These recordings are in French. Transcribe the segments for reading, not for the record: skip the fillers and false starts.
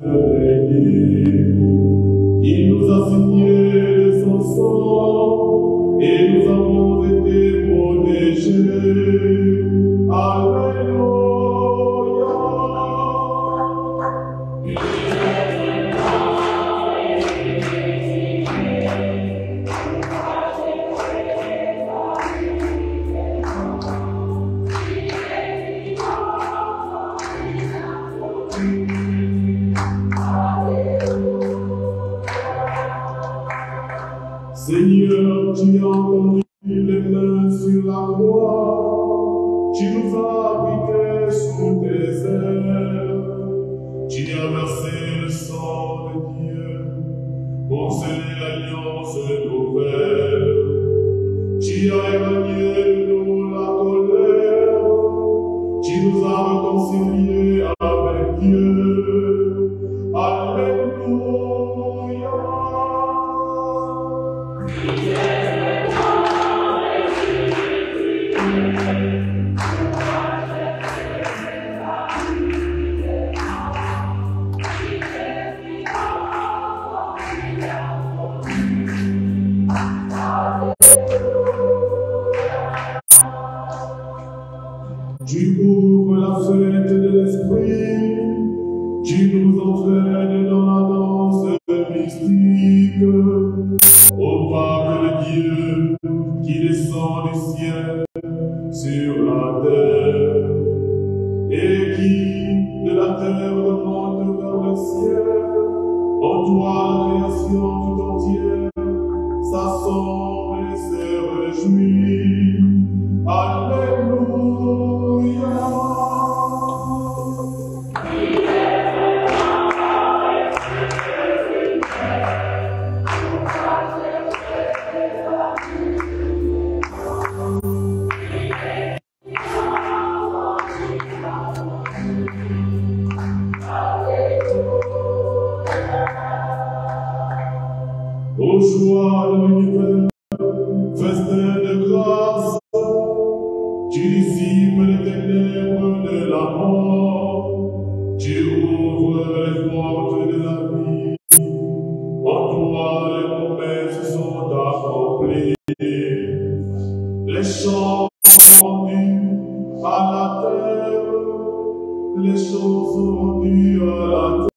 Il nous a signé son sang et nous avons été protégés. Alléluia. Seigneur, tu as conduit les mains sur la croix, tu nous as abrités sous tes ailes, tu as versé le sang de Dieu pour sceller l'alliance nouvelle, tu as éloigné de nous la colère, tu nous as réconciliés avec Dieu. Alléluia. Tu ouvres la fête de l'esprit, tu nous entraînes dans la danse mystique, au Pâques de Dieu qui descend du ciel sur la terre, et qui de la terre remonte vers le ciel. En toi la création tout entière s'assemble et se réjouit. Alléluia. Ô joie de l'univers, festin de grâce, tu dissipes les ténèbres de la mort, tu ouvres les portes de la vie. En toi les promesses sont accomplies. Les chants rendus à la terre, les choses rendues à la terre.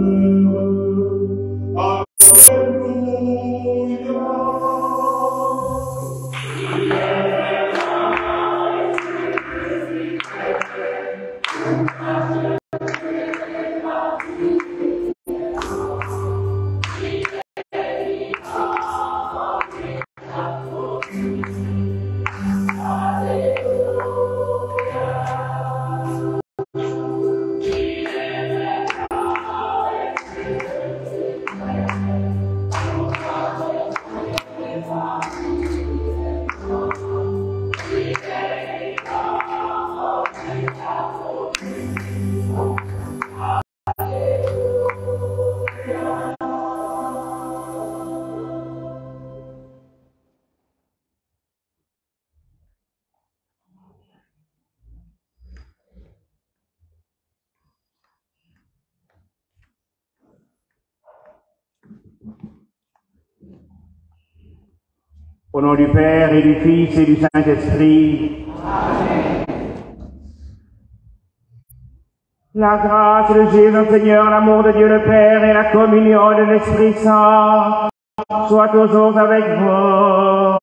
Au nom du Père et du Fils et du Saint-Esprit. Amen. La grâce de Jésus notre Seigneur, l'amour de Dieu le Père et la communion de l'Esprit Saint soient toujours avec vous.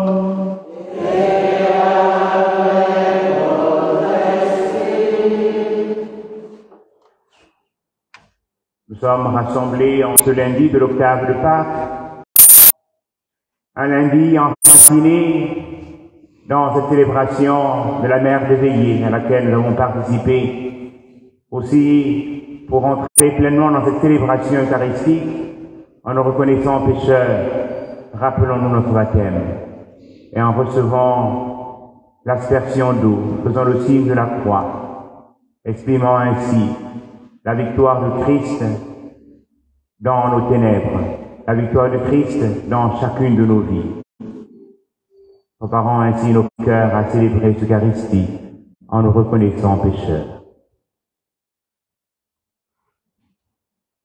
Et avec votre esprit. Nous sommes rassemblés en ce lundi de l'octave de Pâques. Un lundi enraciné dans cette célébration de la Mère de Veillée à laquelle nous avons participé. Aussi, pour entrer pleinement dans cette célébration eucharistique, en nous reconnaissant pécheurs, rappelons-nous notre baptême. Et en recevant l'aspersion d'eau, faisant le signe de la croix, exprimant ainsi la victoire de Christ dans nos ténèbres, la victoire de Christ dans chacune de nos vies. Préparons ainsi nos cœurs à célébrer l'Eucharistie en nous reconnaissant pécheurs.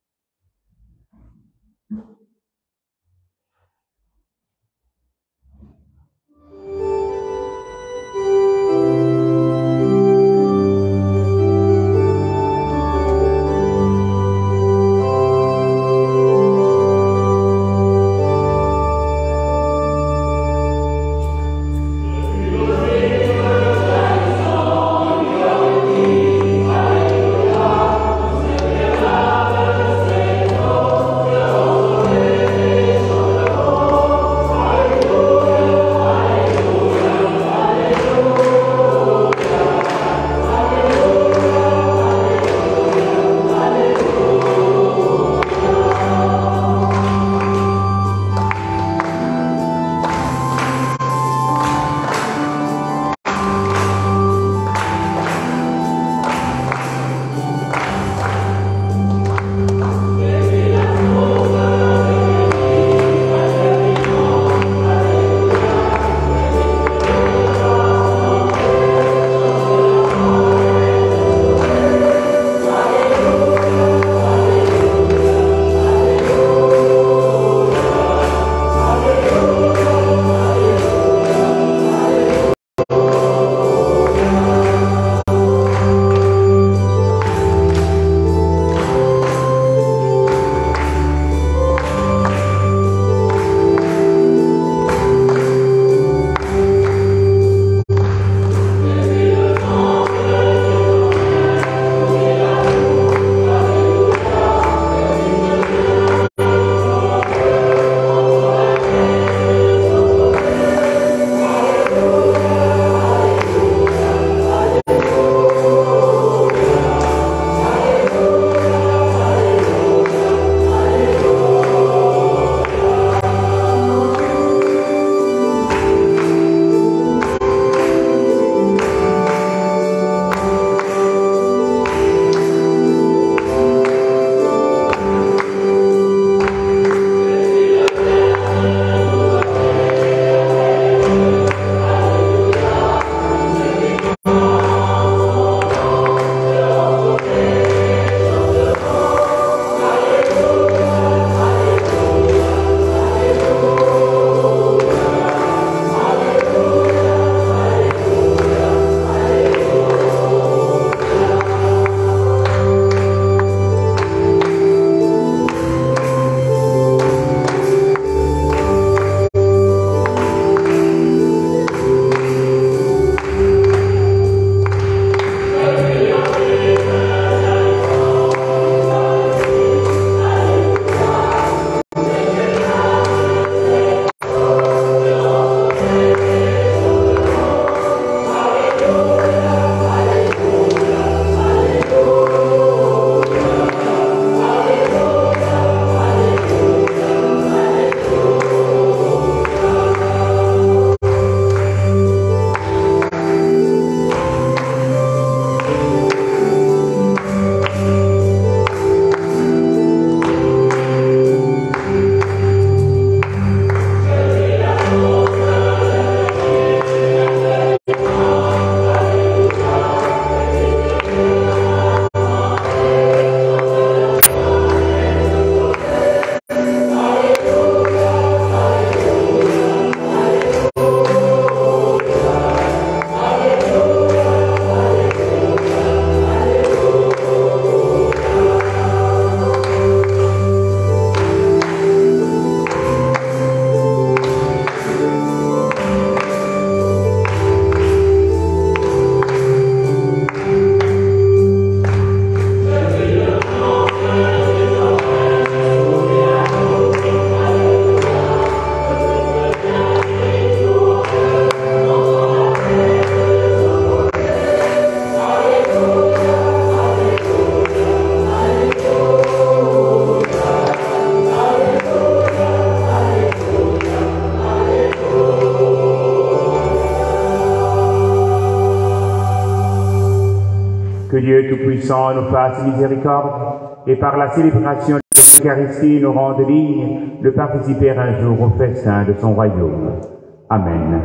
Que Dieu Tout-Puissant nous fasse miséricorde et par la célébration de l'Eucharistie nous rende dignes de participer un jour au festin de son royaume. Amen.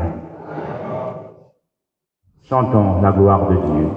Chantons la gloire de Dieu.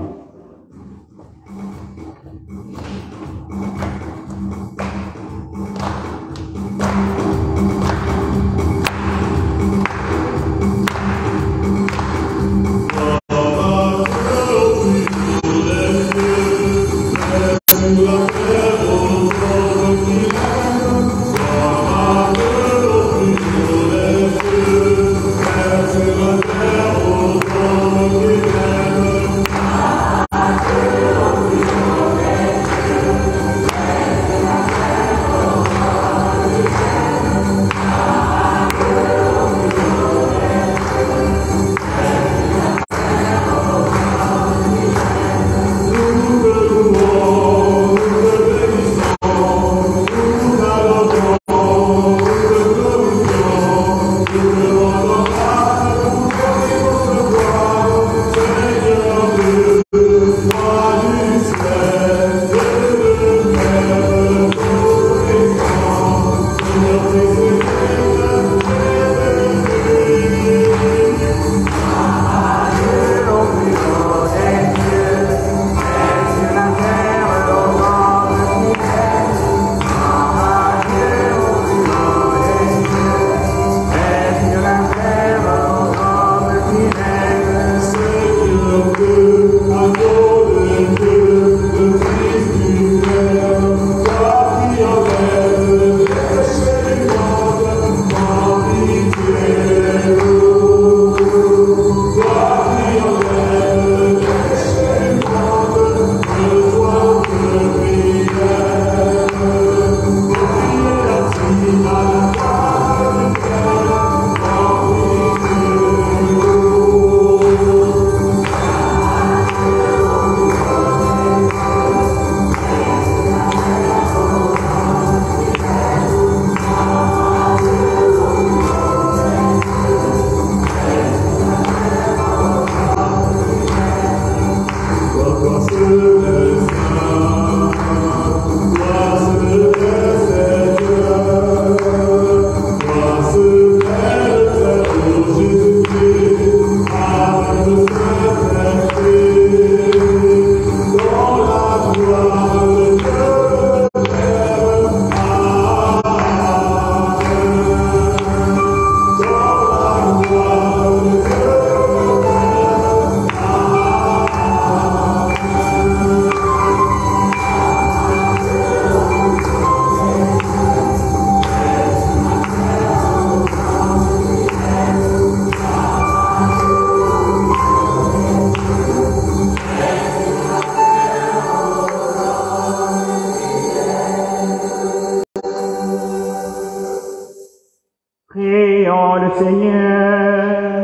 Prions le Seigneur.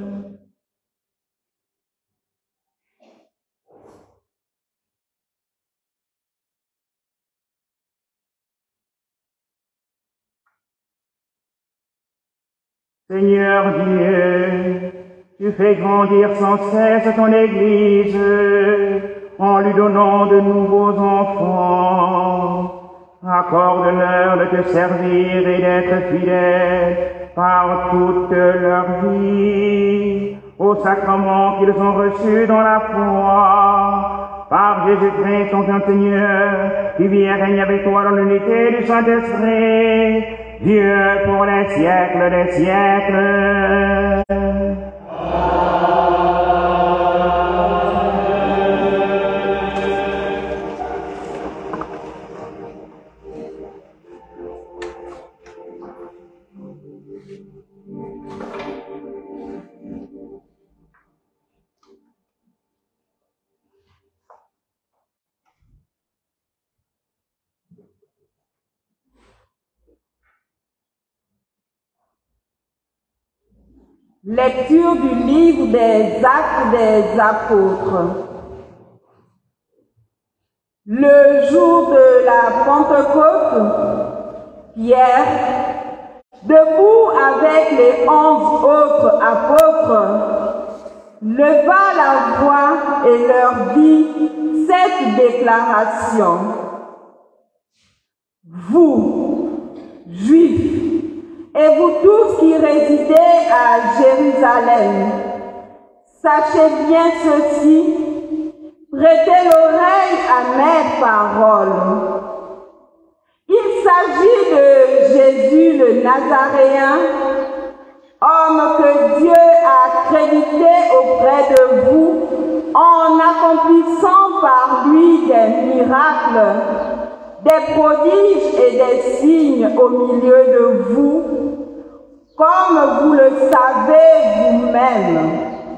Seigneur Dieu, tu fais grandir sans cesse ton Église en lui donnant de nouveaux enfants. Accorde-leur de te servir et d'être fidèles par toute leur vie aux sacrements qu'ils ont reçus dans la foi. Par Jésus-Christ, ton Seigneur, qui vit et règne avec toi dans l'unité du Saint-Esprit, Dieu pour les siècles des siècles. Lecture du livre des Actes des Apôtres. Le jour de la Pentecôte, Pierre, debout avec les 11 autres apôtres, leva la voix et leur dit: cette déclaration. Vous, Juifs, et vous tous qui résidez à Jérusalem, sachez bien ceci, prêtez l'oreille à mes paroles. Il s'agit de Jésus le Nazaréen, homme que Dieu a crédité auprès de vous en accomplissant par lui des miracles, des prodiges et des signes au milieu de vous, comme vous le savez vous-même.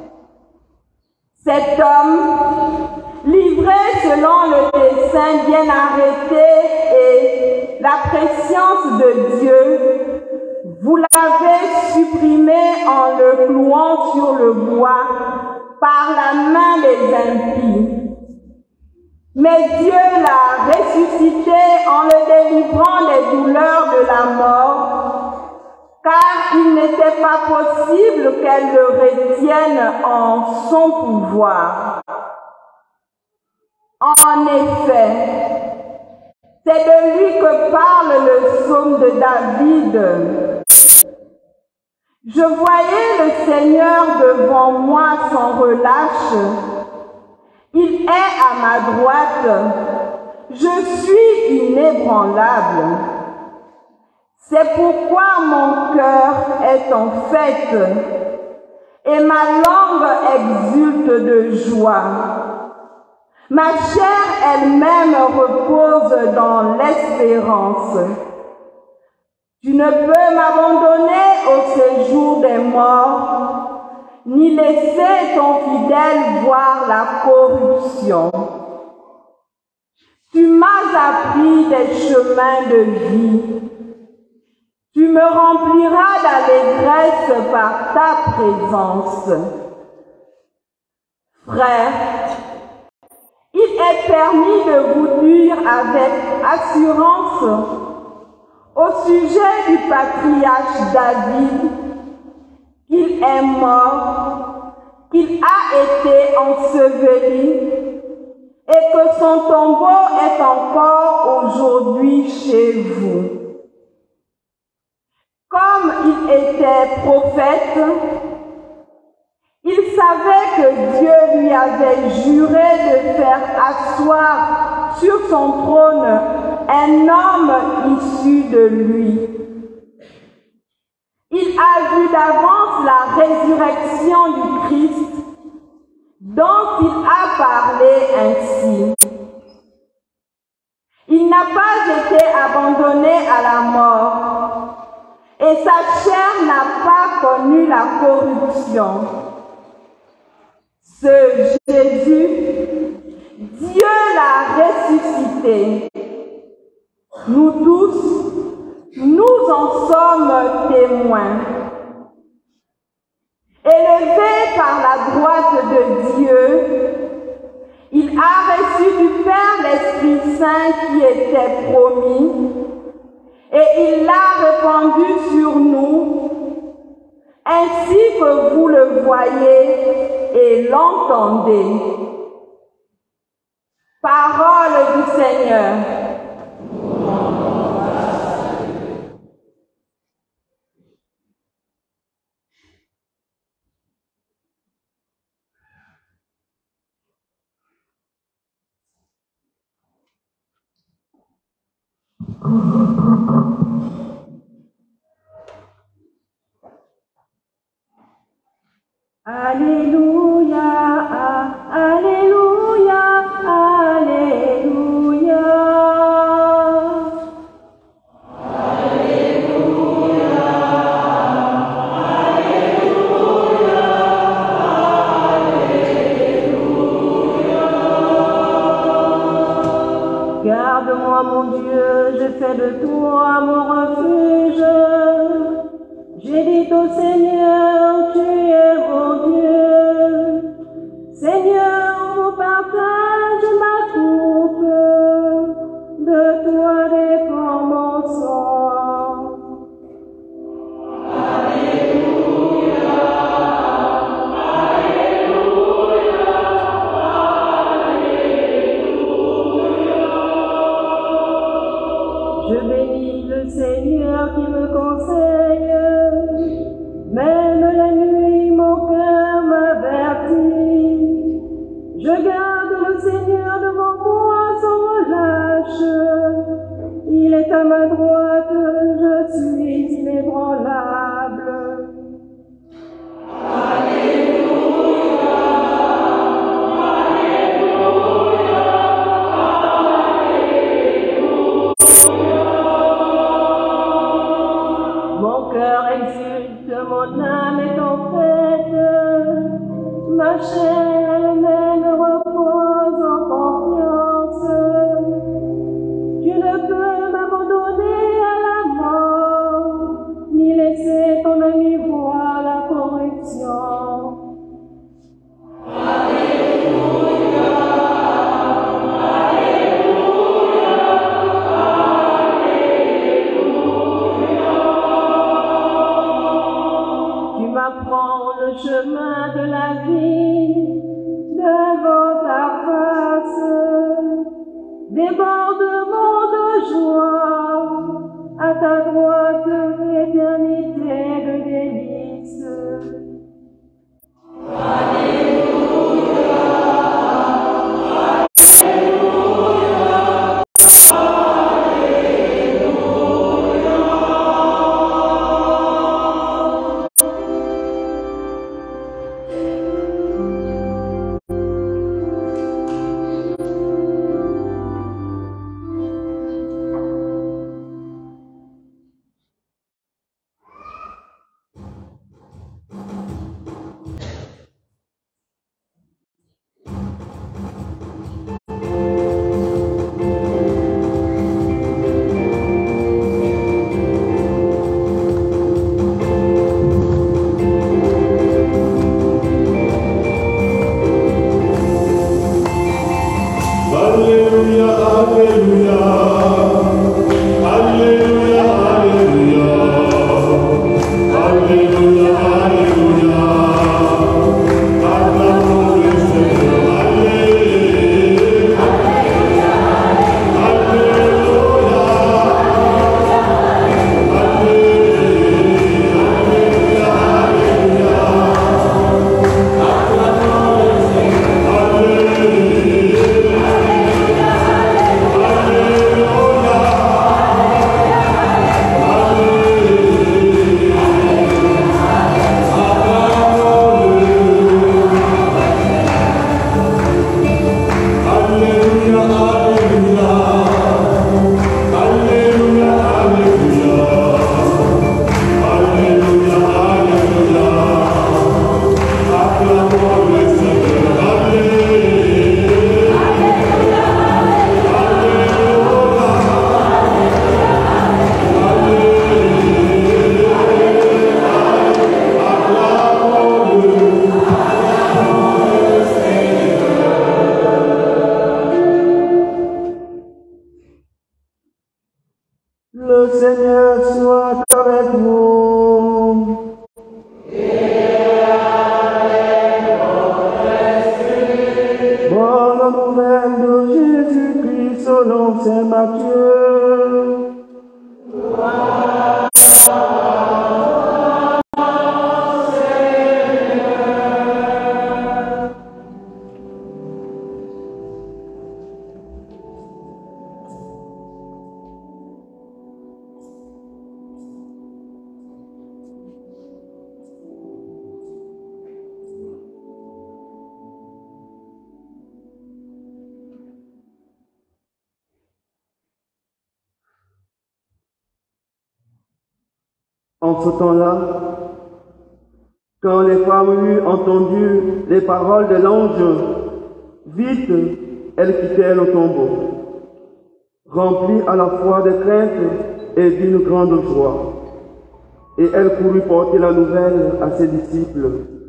Cet homme, livré selon le dessein bien arrêté et la préscience de Dieu, vous l'avez supprimé en le clouant sur le bois par la main des impies. Mais Dieu l'a ressuscité en le délivrant des douleurs de la mort, car il n'était pas possible qu'elle le retienne en son pouvoir. En effet, c'est de lui que parle le psaume de David. Je voyais le Seigneur devant moi sans relâche. Il est à ma droite. Je suis inébranlable. C'est pourquoi mon cœur est en fête et ma langue exulte de joie. Ma chair elle-même repose dans l'espérance. Tu ne peux m'abandonner au séjour des morts, ni laisser ton fidèle voir la corruption. Tu m'as appris des chemins de vie. Tu me rempliras d'allégresse par ta présence. Frère, il est permis de vous dire avec assurance au sujet du patriarche David qu'il est mort, qu'il a été enseveli et que son tombeau est encore aujourd'hui chez vous. Comme il était prophète, il savait que Dieu lui avait juré de faire asseoir sur son trône un homme issu de lui. Il a vu d'avance la résurrection du Christ, dont il a parlé ainsi. Il n'a pas été abandonné à la mort, et sa chair n'a pas connu la corruption. Ce Jésus, Dieu l'a ressuscité. Nous tous, nous en sommes témoins. Élevé par la droite de Dieu, il a reçu du Père l'Esprit Saint qui était promis, et il l'a répandu sur nous, ainsi que vous le voyez et l'entendez. Parole du Seigneur. Alléluia, alléluia, alléluia. Alléluia, alléluia, alléluia. Garde-moi, mon Dieu, je fais de toi mon refuge. J'ai dit au Seigneur, tu es mon Dieu. Seigneur, vous partage ma coupe, de toi dépend mon sang. Alléluia, alléluia, alléluia. le Seigneur devant moi sans relâche. Il est à ma droite, je suis inébranlable. Mon cœur exulte, mon âme est en fête, ma chair elle-même repose en confiance. Tu ne peux m'abandonner à la mort, ni laisser ton ami voir la corruption. Tu m'apprends le chemin de la vie, devant ta face, débordement de joie, à ta droite, éternité de délices. Le Seigneur soit avec vous. Bonne nouvelle de Jésus-Christ selon Saint Matthieu. En ce temps-là, quand les femmes eurent entendu les paroles de l'ange, vite elles quittèrent le tombeau, remplies à la fois de crainte et d'une grande joie. Et elles coururent porter la nouvelle à ses disciples.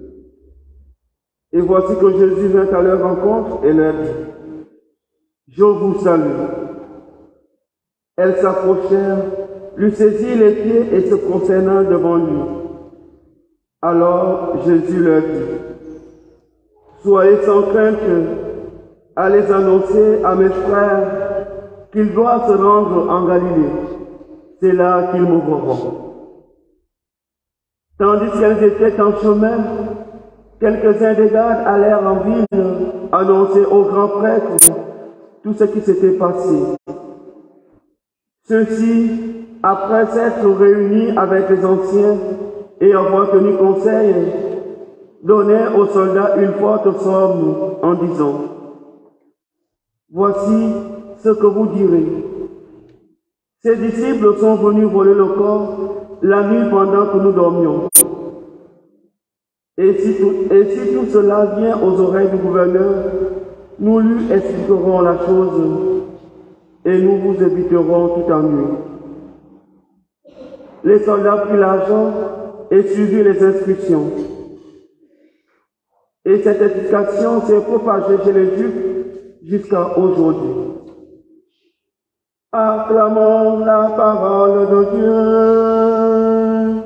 Et voici que Jésus vint à leur rencontre et leur dit: Je vous salue. Elles s'approchèrent, lui saisit les pieds et se prosternant devant lui. Alors Jésus leur dit: Soyez sans crainte, allez annoncer à mes frères qu'ils doivent se rendre en Galilée. C'est là qu'ils me verront. Tandis qu'elles étaient en chemin, quelques-uns des gardes allèrent en ville annoncé au grand prêtre tout ce qui s'était passé. Ceux-ci, après s'être réunis avec les anciens et avoir tenu conseil, donnèrent aux soldats une forte somme en disant: voici ce que vous direz. Ces disciples sont venus voler le corps la nuit pendant que nous dormions. Et si tout cela vient aux oreilles du gouverneur, nous lui expliquerons la chose et nous vous éviterons tout ennui. Les soldats prirent l'argent et suivirent les instructions. Et cette explication s'est propagée chez les Juifs jusqu'à aujourd'hui. Acclamons la parole de Dieu.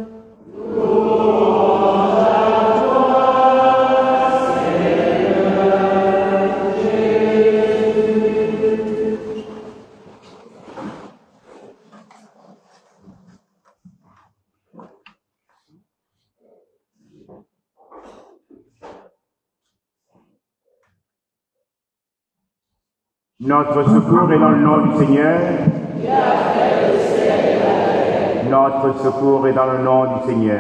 Notre secours est dans le nom du Seigneur. Notre secours est dans le nom du Seigneur.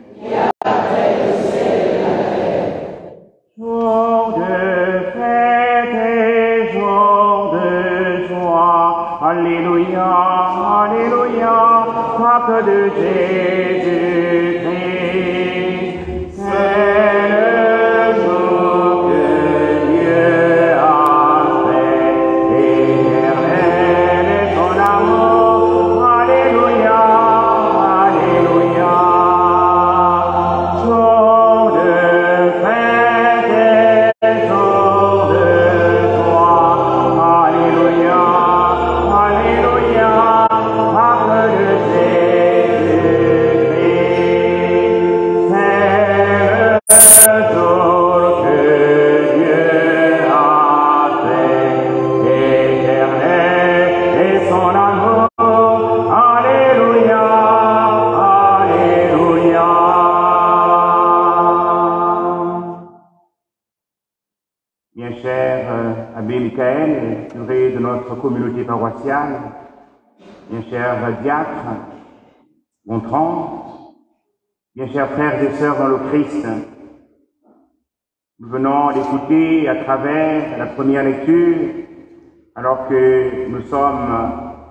Jour de fête et jour de joie. Alléluia, alléluia, Pâque de Jésus-Christ. C'est le jour que Dieu a fait. Éternel est son amour. Alléluia, alléluia. Jour de fête et jour de joie. Alléluia, alléluia, Pâque de Jésus-Christ. C'est le jour que Dieu a fait. Éternel est son amour. Alléluia, alléluia. Bien cher Abbé Michael, curé de notre communauté paroissiale, bien cher diacre Gontran, bien chers frères et sœurs dans le Christ, nous venons d'écouter à travers la première lecture, alors que nous sommes,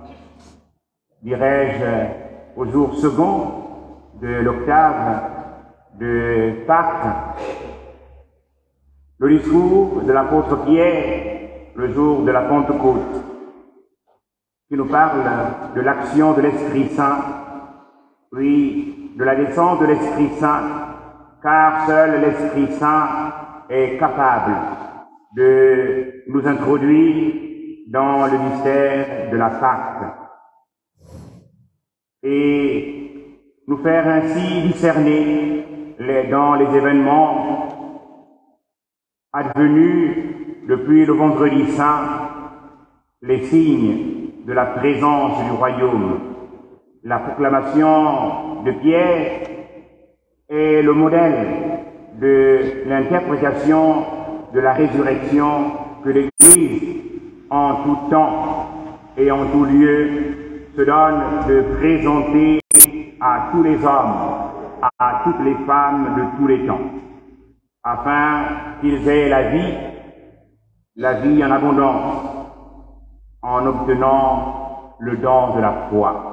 dirais-je, au jour second de l'octave de Pâques, le discours de l'apôtre Pierre, le jour de la Pentecôte, qui nous parle de l'action de l'Esprit Saint, oui, de la descente de l'Esprit Saint, car seul l'Esprit Saint est capable de nous introduire dans le mystère de la Pâque et nous faire ainsi discerner dans les événements advenus depuis le vendredi saint les signes de la présence du royaume. La proclamation de Pierre est le modèle de l'interprétation de la résurrection que l'Église, en tout temps et en tout lieu, se donne de présenter à tous les hommes, à toutes les femmes de tous les temps, afin qu'ils aient la vie en abondance, en obtenant le don de la foi.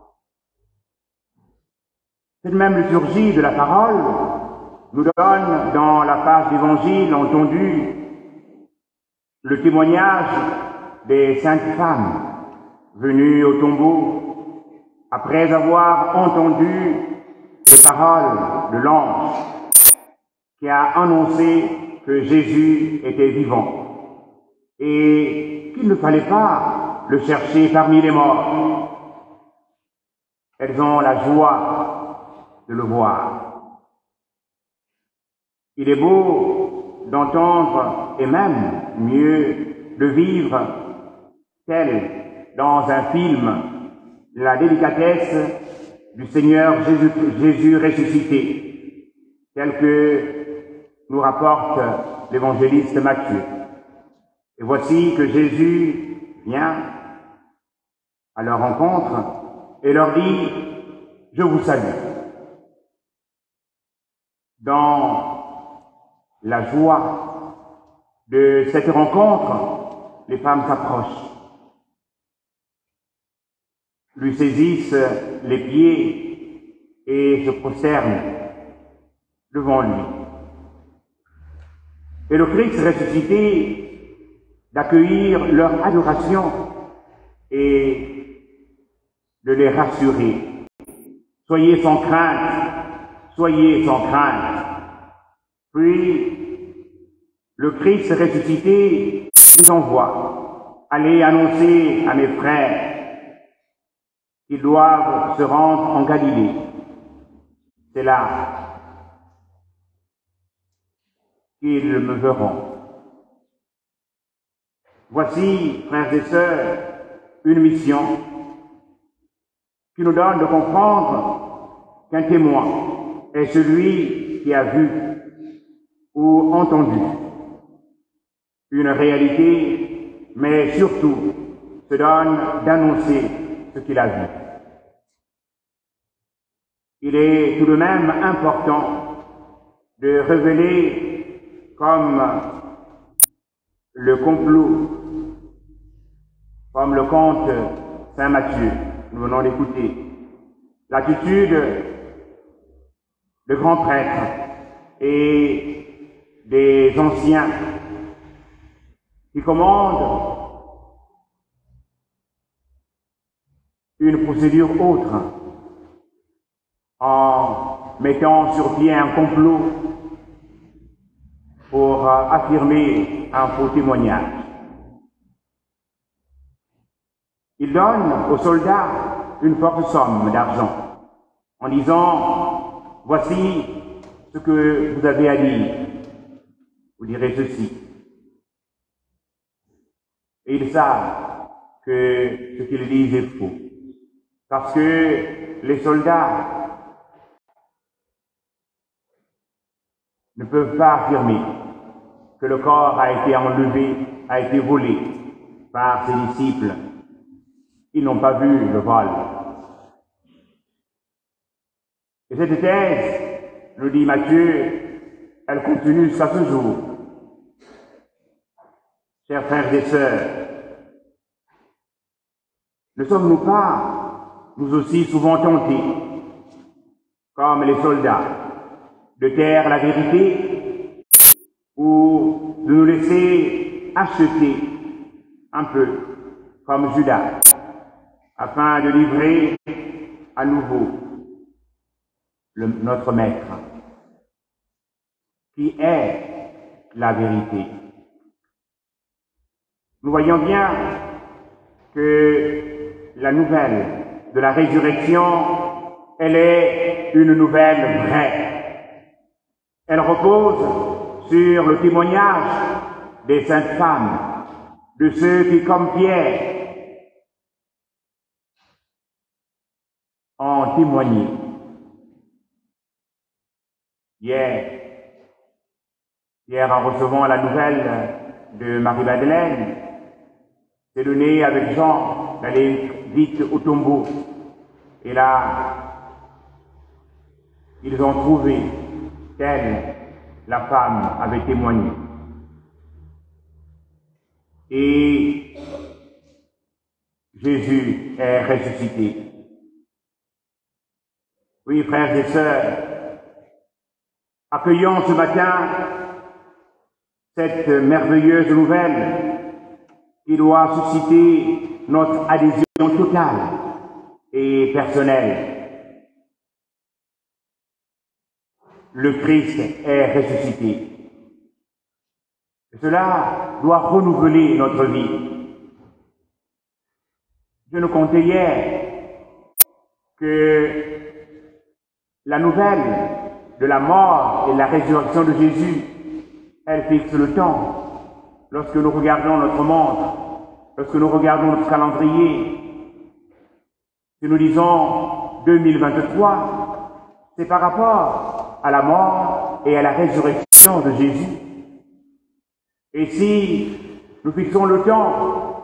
Cette même liturgie de la parole nous donne dans la page d'évangile entendue le témoignage des saintes femmes venues au tombeau après avoir entendu les paroles de l'ange qui a annoncé que Jésus était vivant et qu'il ne fallait pas le chercher parmi les morts. Elles ont la joie de le voir. Il est beau d'entendre et même mieux de vivre tel dans un film la délicatesse du Seigneur Jésus ressuscité, tel que nous rapporte l'évangéliste Matthieu. Et voici que Jésus vient à leur rencontre et leur dit « Je vous salue ». Dans la joie de cette rencontre, les femmes s'approchent, lui saisissent les pieds et se prosternent devant lui. Et le Christ ressuscité d'accueillir leur adoration et de les rassurer. Soyez sans crainte, soyez sans crainte. Puis, le Christ ressuscité nous envoie. Allez annoncer à mes frères qu'ils doivent se rendre en Galilée. C'est là qu'ils me verront. Voici, frères et sœurs, une mission qui nous donne de comprendre qu'un témoin est celui qui a vu ou entendu une réalité, mais surtout se donne d'annoncer ce qu'il a vu. Il est tout de même important de révéler comme le complot, comme le conte Saint Matthieu, nous venons d'écouter, l'attitude de grands prêtres et des anciens qui commandent une procédure autre en mettant sur pied un complot pour affirmer un faux témoignage. Il donne aux soldats une forte somme d'argent en disant « Voici ce que vous avez à dire. Vous direz ceci. » Et ils savent que ce qu'ils disent est faux. Parce que les soldats ne peuvent pas affirmer que le corps a été enlevé, a été volé par ses disciples. Ils n'ont pas vu le vol. Et cette thèse, nous dit Matthieu, elle continue jusqu'à ce jour. Chers frères et sœurs, ne sommes-nous pas, nous aussi, souvent tentés, comme les soldats, de taire la vérité ou de nous laisser acheter un peu, comme Judas, afin de livrer à nouveau notre Maître, qui est la vérité. Nous voyons bien que la nouvelle de la résurrection, elle est une nouvelle vraie. Elle repose sur le témoignage des saintes femmes, de ceux qui, comme Pierre, ont témoigné. Hier, en recevant la nouvelle de Marie-Madeleine, s'est donné avec Jean d'aller vite au tombeau. Et là, ils ont trouvé qu'elle, la femme, avait témoigné. Et Jésus est ressuscité. Oui, frères et sœurs, accueillons ce matin cette merveilleuse nouvelle qui doit susciter notre adhésion totale et personnelle. Le Christ est ressuscité. Cela doit renouveler notre vie. Je nous contais hier que la nouvelle de la mort et de la résurrection de Jésus, elle fixe le temps. Lorsque nous regardons notre montre, lorsque nous regardons notre calendrier, si nous disons 2023, c'est par rapport à la mort et à la résurrection de Jésus. Et si nous fixons le temps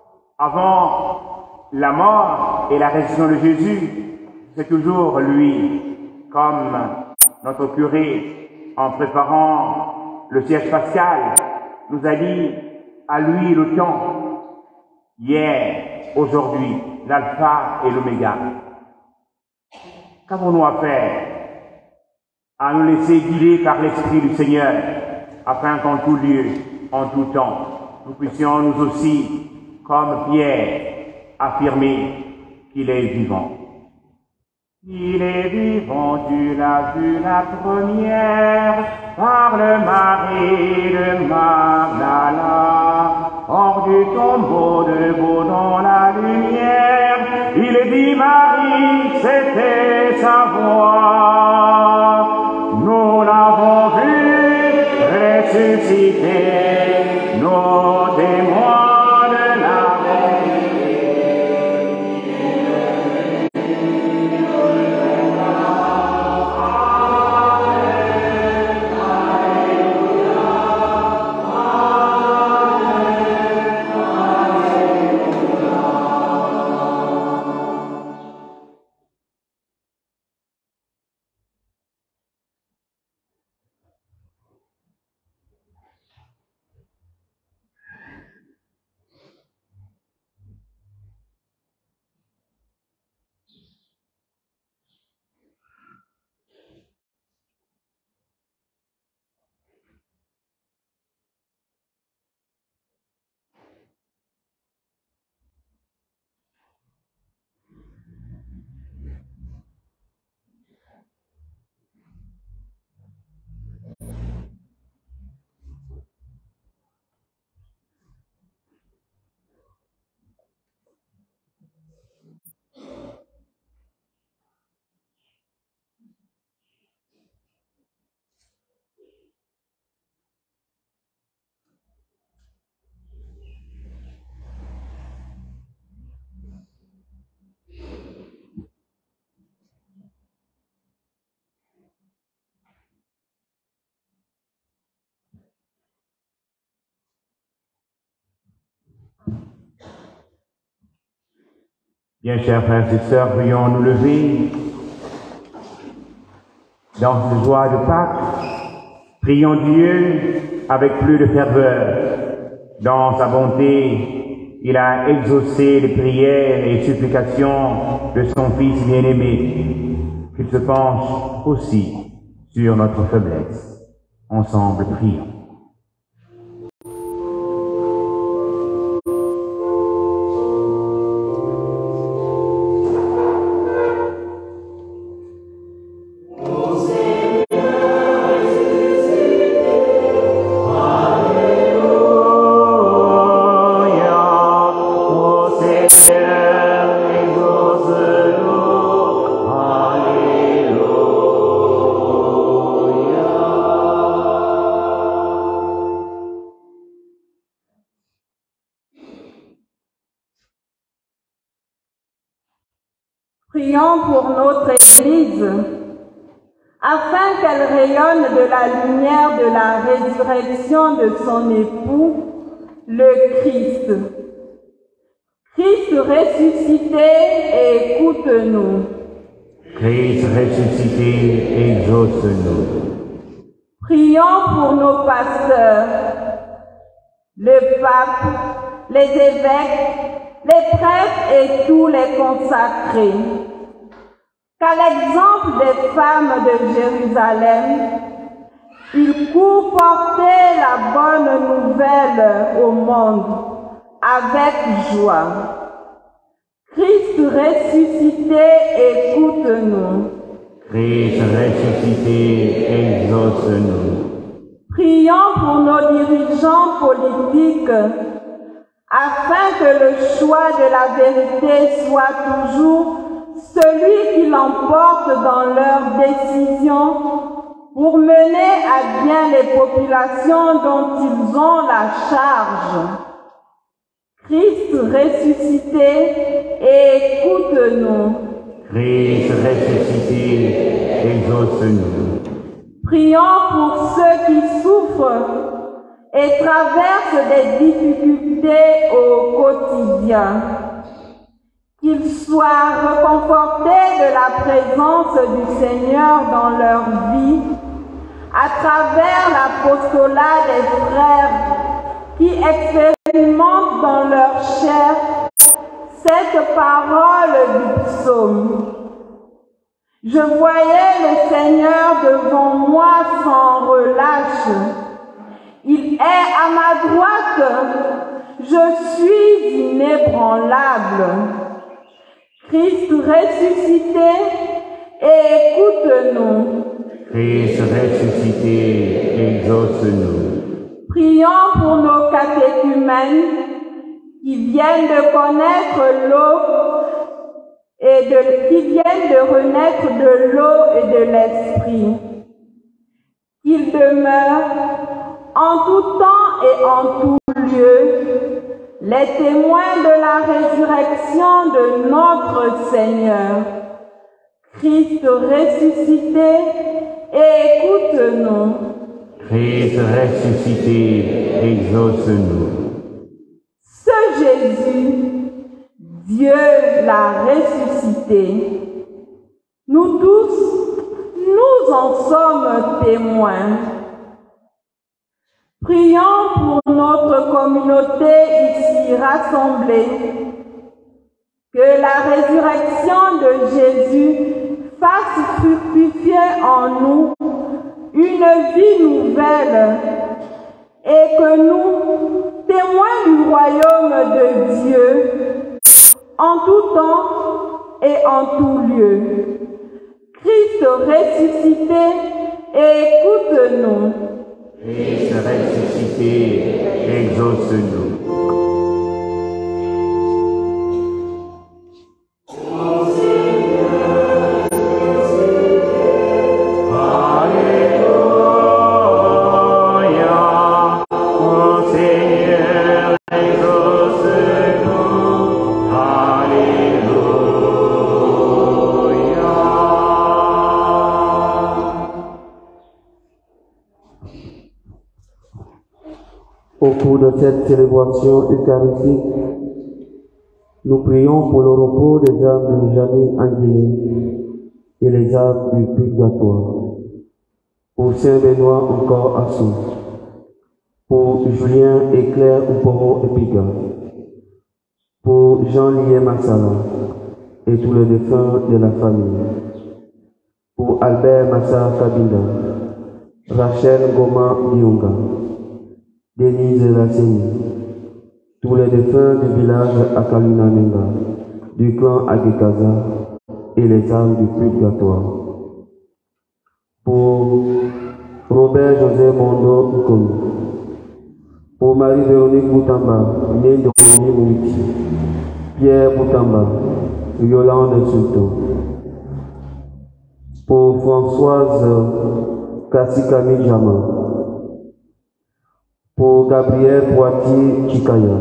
avant la mort et la résurrection de Jésus. C'est toujours lui, comme notre curé, en préparant le siège pascal, nous a dit à lui le temps, hier, aujourd'hui, l'alpha et l'oméga. Qu'avons-nous à faire? À nous laisser guider par l'Esprit du Seigneur, afin qu'en tout lieu, en tout temps, nous puissions nous aussi, comme Pierre, affirmer qu'il est vivant. Il est vivant, tu l'as vu la première, par le mari de Magdala, hors du tombeau debout dans la lumière. Il dit Marie, c'était sa voix. Nous l'avons vu ressusciter, nos témoins de la Bien, chers frères et sœurs, prions nous lever dans cette joie de Pâques. Prions Dieu avec plus de ferveur. Dans sa bonté, il a exaucé les prières et supplications de son Fils bien-aimé. Qu'il se penche aussi sur notre faiblesse. Ensemble, prions. Prions pour notre Église, afin qu'elle rayonne de la lumière de la résurrection de son époux, le Christ. Christ ressuscité, écoute-nous. Christ ressuscité, exauce-nous. Prions pour nos pasteurs, le pape, les évêques, les prêtres et tous les consacrés. Qu'à l'exemple des femmes de Jérusalem, ils courent porter la bonne nouvelle au monde avec joie. Christ ressuscité, écoute-nous. Christ ressuscité, exauce-nous. Prions pour nos dirigeants politiques, afin que le choix de la vérité soit toujours celui qui l'emporte dans leurs décisions pour mener à bien les populations dont ils ont la charge. Christ ressuscité, écoute-nous. Christ ressuscité, exauce-nous. Prions pour ceux qui souffrent et traversent des difficultés au quotidien. Qu'ils soient réconfortés de la présence du Seigneur dans leur vie à travers l'apostolat des frères qui expérimentent dans leur chair cette parole du psaume. Je voyais le Seigneur devant moi sans relâche. Il est à ma droite. Je suis inébranlable. Christ ressuscité, écoute-nous. Christ ressuscité, exauce-nous. Prions pour nos catéchumènes qui viennent de connaître l'eau et qui viennent de renaître de l'eau et de l'esprit. Qu'ils demeurent en tout temps et en tout lieu les témoins de la résurrection de notre Seigneur. Christ ressuscité, écoute-nous. Christ ressuscité, exauce-nous. Ce Jésus, Dieu l'a ressuscité. Nous tous, nous en sommes témoins. Prions pour notre communauté ici rassemblée. Que la résurrection de Jésus fasse fructifier en nous une vie nouvelle et que nous, témoins du royaume de Dieu, en tout temps et en tout lieu. Christ ressuscité, écoute-nous. Christ ressuscité, exauce-nous. Au cours de cette célébration eucharistique, nous prions pour le repos des âmes de Janine Anguillet et les âmes du purgatoire, pour Saint Benoît encore Assou, pour Julien et Claire Ouporo Epiga, pour Jean-Lié Massala et tous les défunts de la famille, pour Albert Massa Kabinda, Rachel Goma Dionga, Denise Lasseni, tous les défunts du village Akalunamenga, du clan Agekaza et les âmes du purgatoire. Pour Robert José Mondo Nkomi, pour Marie-Véronique Boutamba, née de Mouiti, Pierre Boutamba, Yolande Sulto, pour Françoise Kassikami Jama, pour Gabriel Poitier Chikaya,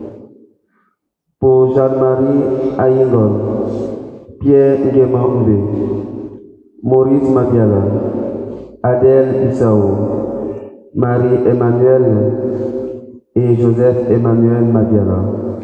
pour Jeanne-Marie Ayingol, Pierre Nguema Oube, Maurice Mabiala, Adèle Issao, Marie-Emmanuel et Joseph Emmanuel Mabiala,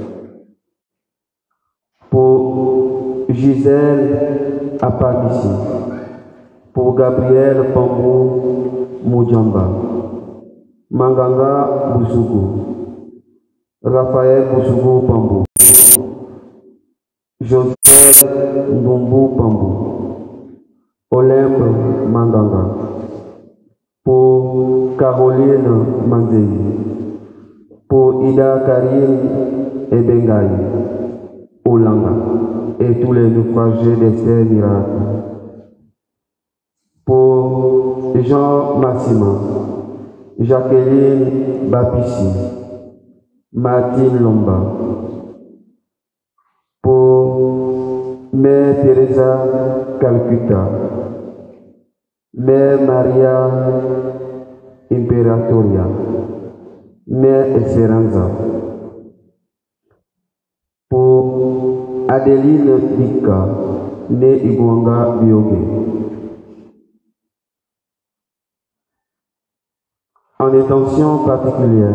pour Gisèle Apabissi, pour Gabriel Pambou Moudjamba, Manganga Boussougou, Raphaël Boussougou Pambou, Joseph Mbumbu Pambou, Olympe Manganga, pour Caroline Mandei, pour Ida Karim et Bengaï, Olanga, et tous les naufragés d'Esther Miracle, pour Jean Massima, Jacqueline Bapissi, Martine Lomba, pour Mère Teresa Calcutta, Mère Maria Imperatoria, Mère Esperanza, pour Adeline Dika, née Igwanga Bioge. En intention particulière,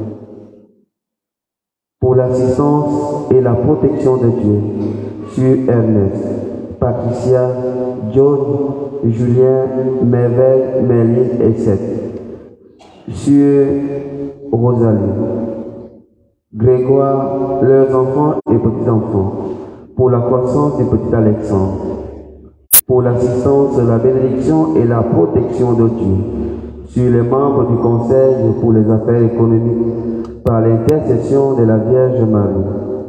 pour l'assistance et la protection de Dieu sur Ernest, Patricia, John, Julien, Merveille, Merlin et Seth, sur Rosalie, Grégoire, leurs enfants et petits-enfants, pour la croissance du petit Alexandre, pour l'assistance, la bénédiction et la protection de Dieu sur les membres du Conseil pour les affaires économiques par l'intercession de la Vierge Marie,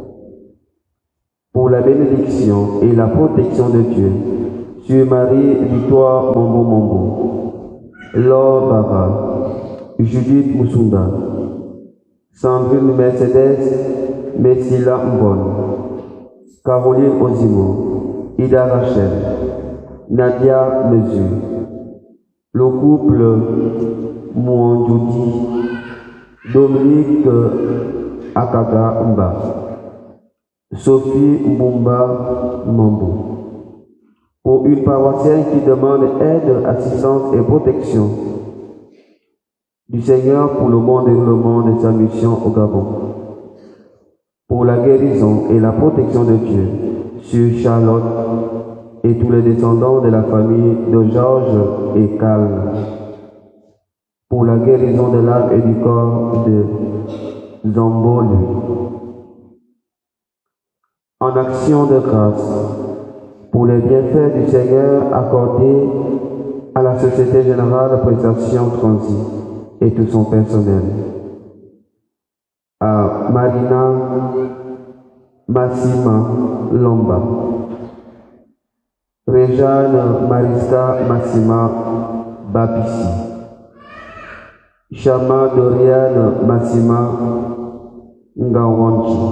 pour la bénédiction et la protection de Dieu sur Marie Victoire Mambo Mambo, Laure Barra, Judith Moussunda, Sandrine Mercedes Messila Mbon, Caroline Ozimo, Ida Rachel, Nadia Mesure, le couple Mouandjoudi, Dominique Akaga Mba, Sophie Mbumba Mambo. Pour une paroissienne qui demande aide, assistance et protection du Seigneur pour le bon développement de sa mission au Gabon. Pour la guérison et la protection de Dieu sur Charlotte et tous les descendants de la famille de Georges et Cal. Pour la guérison de l'âme et du corps de Zambo, lui. En action de grâce, pour les bienfaits du Seigneur accordés à la Société Générale de Prestation Transit et tout son personnel. À Marina Massima Lomba, Réjeanne Mariska Massima Babissi, Chama Doriane Massima Ngawanchi,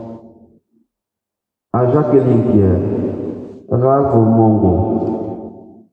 à Jacqueline Pierre, Ralph Mongo,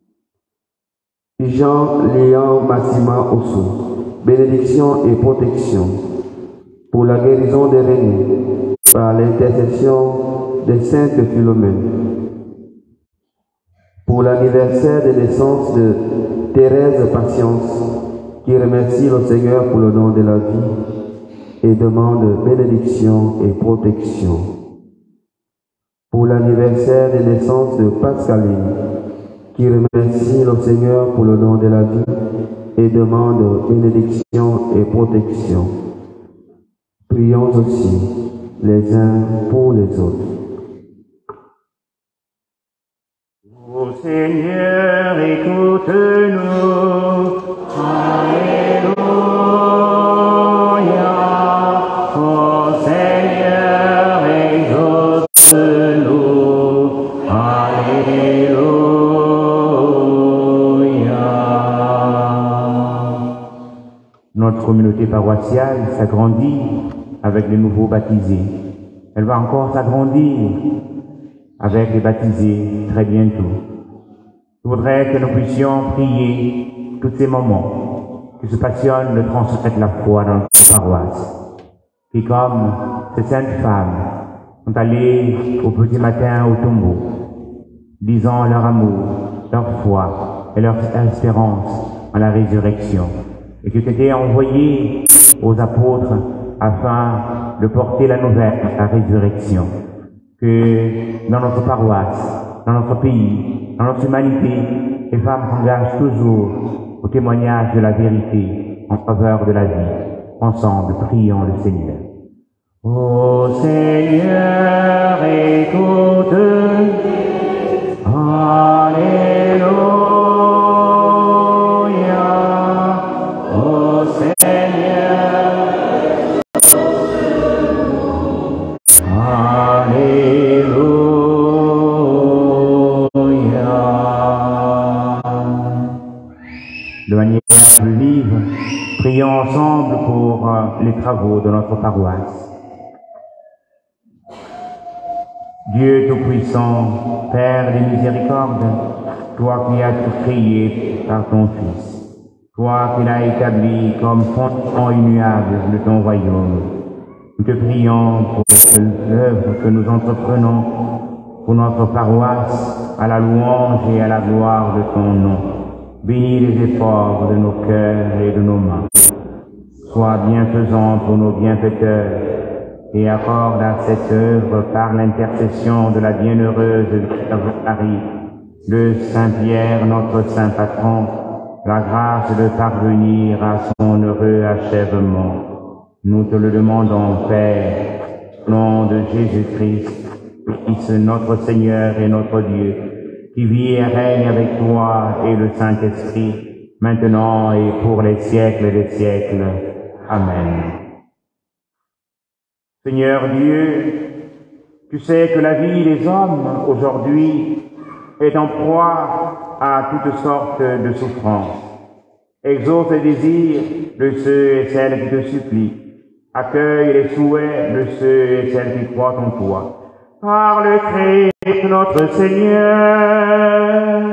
Jean-Léon Massima Osso, bénédiction et protection pour la guérison de René par l'intercession de Sainte Philomène. Pour l'anniversaire de naissance de Thérèse Patience, qui remercie le Seigneur pour le don de la vie et demande bénédiction et protection. Pour l'anniversaire de naissance de Pascaline, qui remercie le Seigneur pour le don de la vie et demande bénédiction et protection. Prions aussi les uns pour les autres. Ô Seigneur, écoute-nous. Alléluia. Ô Seigneur, écoute-nous. Alléluia. Notre communauté paroissiale s'agrandit avec les nouveaux baptisés. Elle va encore s'agrandir avec les baptisés très bientôt. Je voudrais que nous puissions prier tous ces moments qui se passionnent de transmettre la foi dans notre paroisse. Qui, comme ces saintes femmes, sont allées au petit matin au tombeau, disant leur amour, leur foi et leur espérance en la résurrection, et qui ont été envoyés aux apôtres afin de porter la nouvelle de la résurrection. Que dans notre paroisse, dans notre pays, dans notre humanité, les femmes s'engagent toujours au témoignage de la vérité en faveur de la vie. Ensemble, prions le Seigneur. Ô Seigneur, écoute. Alléluia. Ô Seigneur. De manière plus vive, prions ensemble pour les travaux de notre paroisse. Dieu Tout-Puissant, Père des miséricordes, toi qui as tout créé par ton Fils, toi qui l'as établi comme fondement immuable de ton royaume, nous te prions pour l'œuvre que nous entreprenons pour notre paroisse, à la louange et à la gloire de ton nom. Bénis les efforts de nos cœurs et de nos mains. Sois bienfaisant pour nos bienfaiteurs et accorde à cette œuvre par l'intercession de la bienheureuse Vierge Marie, de Saint Pierre, notre Saint Patron, la grâce de parvenir à son heureux achèvement. Nous te le demandons, Père, au nom de Jésus-Christ, Fils, notre Seigneur et notre Dieu, qui vit et règne avec toi et le Saint-Esprit, maintenant et pour les siècles des siècles. Amen. Seigneur Dieu, tu sais que la vie des hommes aujourd'hui est en proie à toutes sortes de souffrances. Exauce les désirs de ceux et celles qui te supplient. Accueille les souhaits de ceux et celles qui croient en toi. Par le Christ notre Seigneur.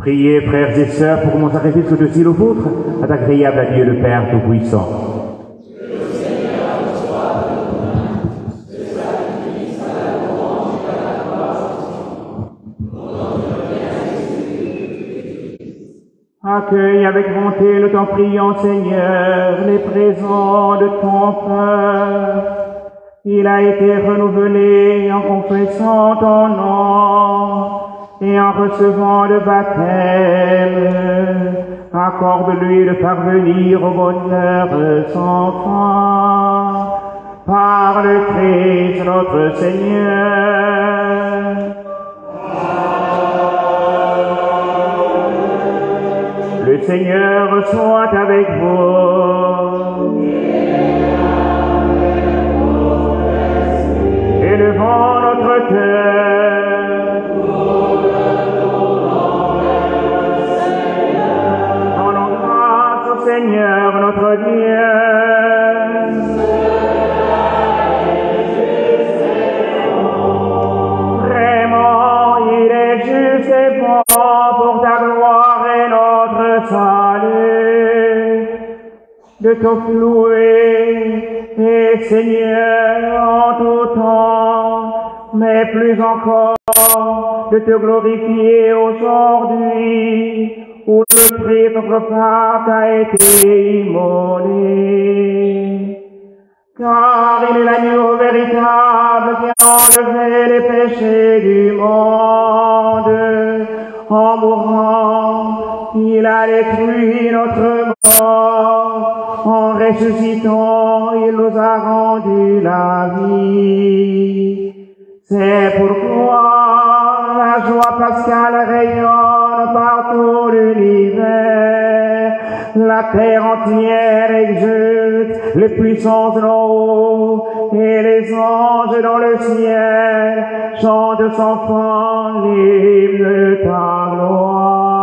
Priez, frères et sœurs, pour mon sacrifice au-dessus le vôtre, est agréable à Dieu le Père Tout-Puissant. Accueille avec bonté, nous t'en prions, Seigneur, les présents de ton peuple. Il a été renouvelé en confessant ton nom et en recevant le baptême. Accorde-lui de parvenir au bonheur sans fin par le Christ notre Seigneur. Le Seigneur soit avec vous. Élevons notre cœur. Rendons grâce au Seigneur notre Dieu. Vraiment, il est juste et bon pour ta gloire et notre salut, de t'offrir, et Seigneur, en tout temps, mais plus encore, de te glorifier aujourd'hui, où le prix de notre part a été immolé. Car il est l'agneau véritable qui a enlevé les péchés du monde. En mourant, il a détruit notre mort. En ressuscitant, il nous a rendu la vie. C'est pourquoi la joie pascale rayonne par tout l'univers. La terre entière exulte, les puissances d'en haut et les anges dans le ciel chantent sans fin l'hymne de ta gloire.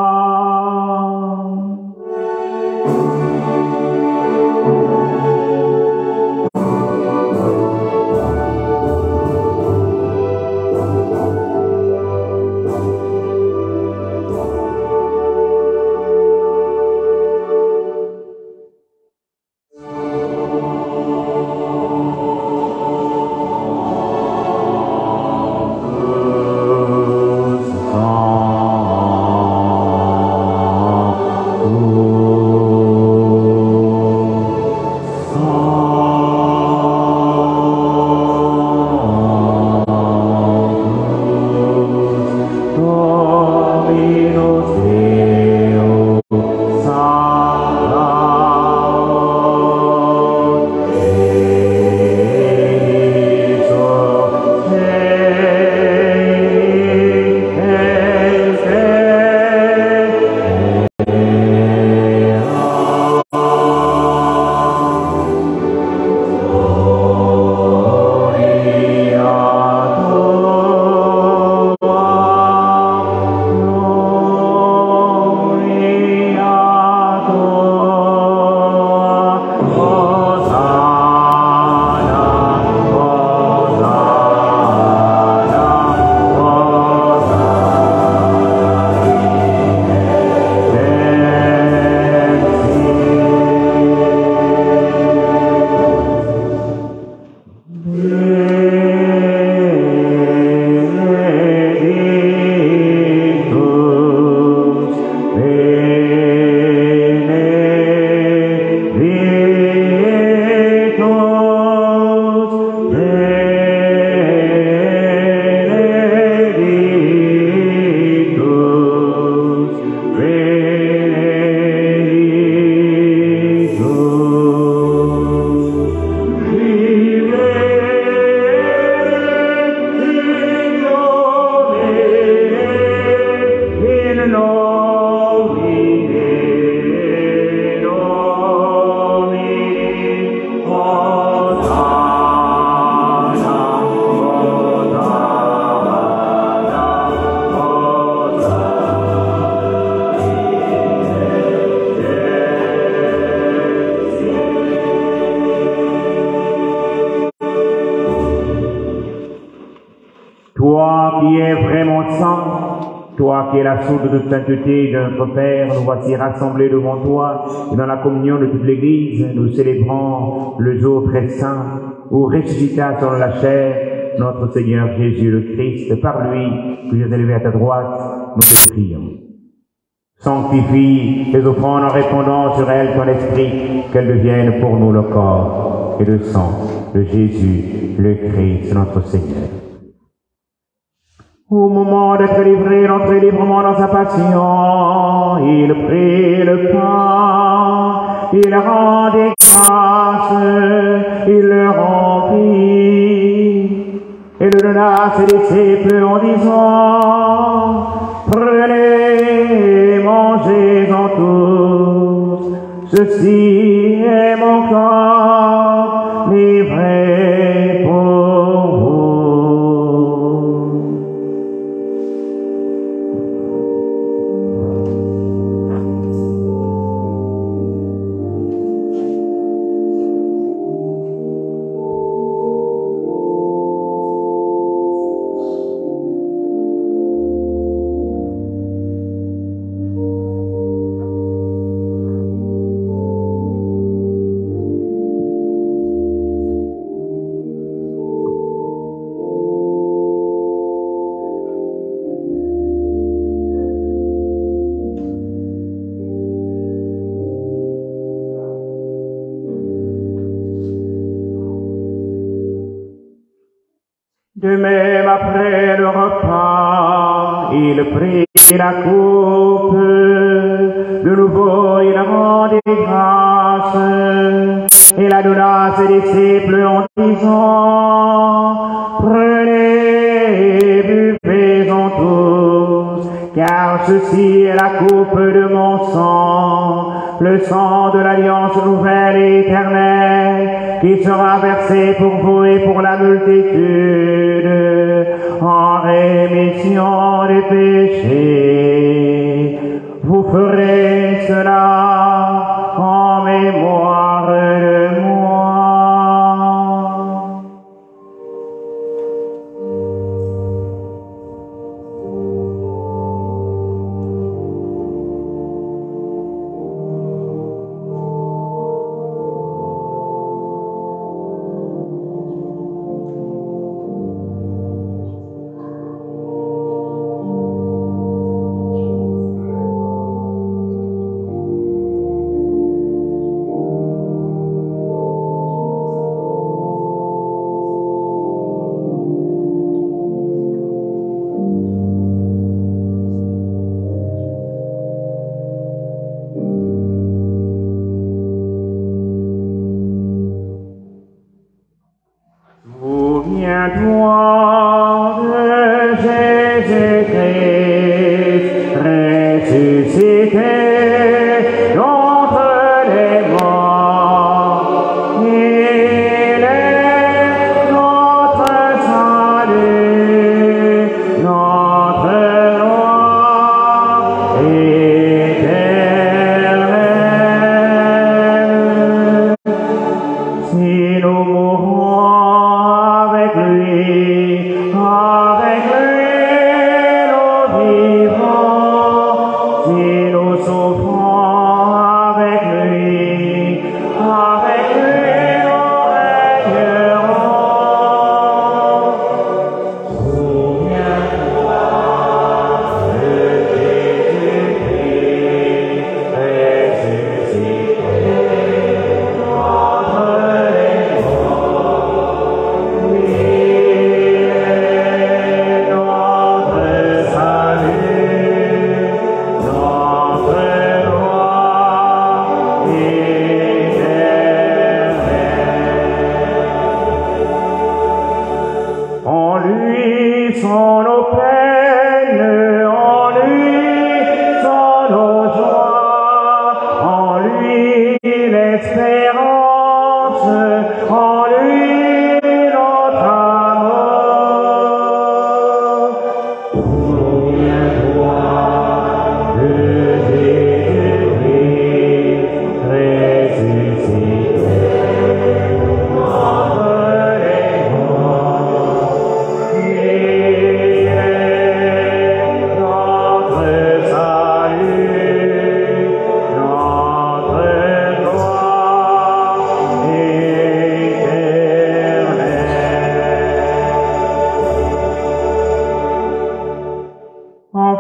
Toi qui es la source de toute sainteté de notre Père, nous voici rassemblés devant toi et dans la communion de toute l'Église, nous célébrons le jour très saint où ressuscita sur la chair notre Seigneur Jésus le Christ. Par lui, que tu es élevé à ta droite, nous te prions. Sanctifie les offrandes en répandant sur elles ton esprit, qu'elles deviennent pour nous le corps et le sang de Jésus le Christ, notre Seigneur. Au moment d'être livré, d'entrer librement dans sa passion, il prit le pain, il rendit grâce, il le rompit, et le donna à ses disciples en disant, prenez, mangez-en tous, ceci est mon corps livré pour vous. De même, après le repas, il prit la coupe, de nouveau il rendit grâce, et la donna à ses disciples en disant, prenez, buvez-en tous, car ceci est la coupe de mon sang, le sang de l'alliance nouvelle et éternelle, qui sera versé pour vous et pour la multitude, en rémission des péchés. Vous ferez cela en mémoire de moi. Souviens-toi de Jésus-Christ ressuscité d'entre les morts. Il est notre salut, notre loi éternelle. Si nous mourons avec lui,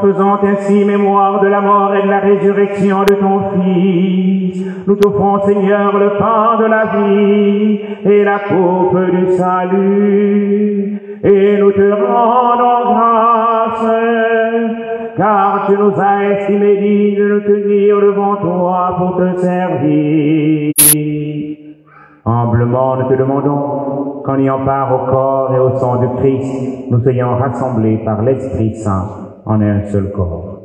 faisant ainsi mémoire de la mort et de la résurrection de ton Fils, nous t'offrons, Seigneur, le pain de la vie et la coupe du salut, et nous te rendons grâce, car tu nous as estimés dignes de nous tenir devant toi pour te servir. Humblement, nous te demandons qu'en ayant part au corps et au sang de Christ, nous soyons rassemblés par l'Esprit Saint en un seul corps.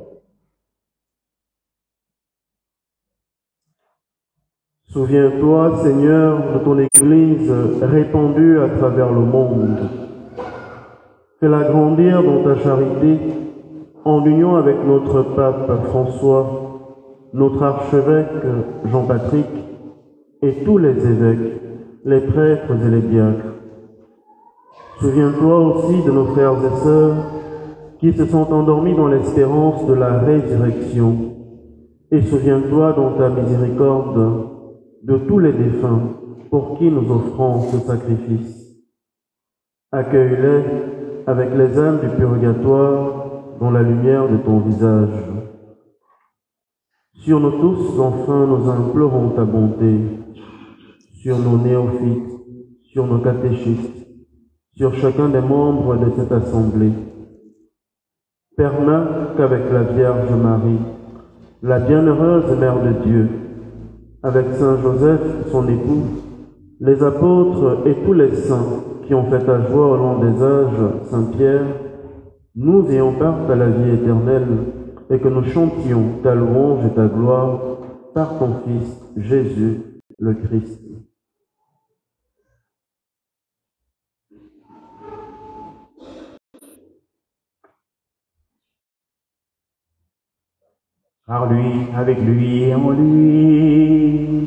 Souviens-toi, Seigneur, de ton Église répandue à travers le monde. Fais-la grandir dans ta charité, en union avec notre pape François, notre archevêque Jean-Patrick et tous les évêques, les prêtres et les diacres. Souviens-toi aussi de nos frères et sœurs qui se sont endormis dans l'espérance de la résurrection. Et souviens-toi dans ta miséricorde de tous les défunts pour qui nous offrons ce sacrifice. Accueille-les avec les âmes du purgatoire dans la lumière de ton visage. Sur nous tous, enfin, nous implorons ta bonté, sur nos néophytes, sur nos catéchistes, sur chacun des membres de cette assemblée. Permets qu'avec la Vierge Marie, la bienheureuse Mère de Dieu, avec Saint Joseph, son époux, les apôtres et tous les saints qui ont fait ta joie au long des âges, Saint Pierre, nous ayons part à la vie éternelle et que nous chantions ta louange et ta gloire par ton Fils Jésus le Christ. Par lui, avec lui et en lui.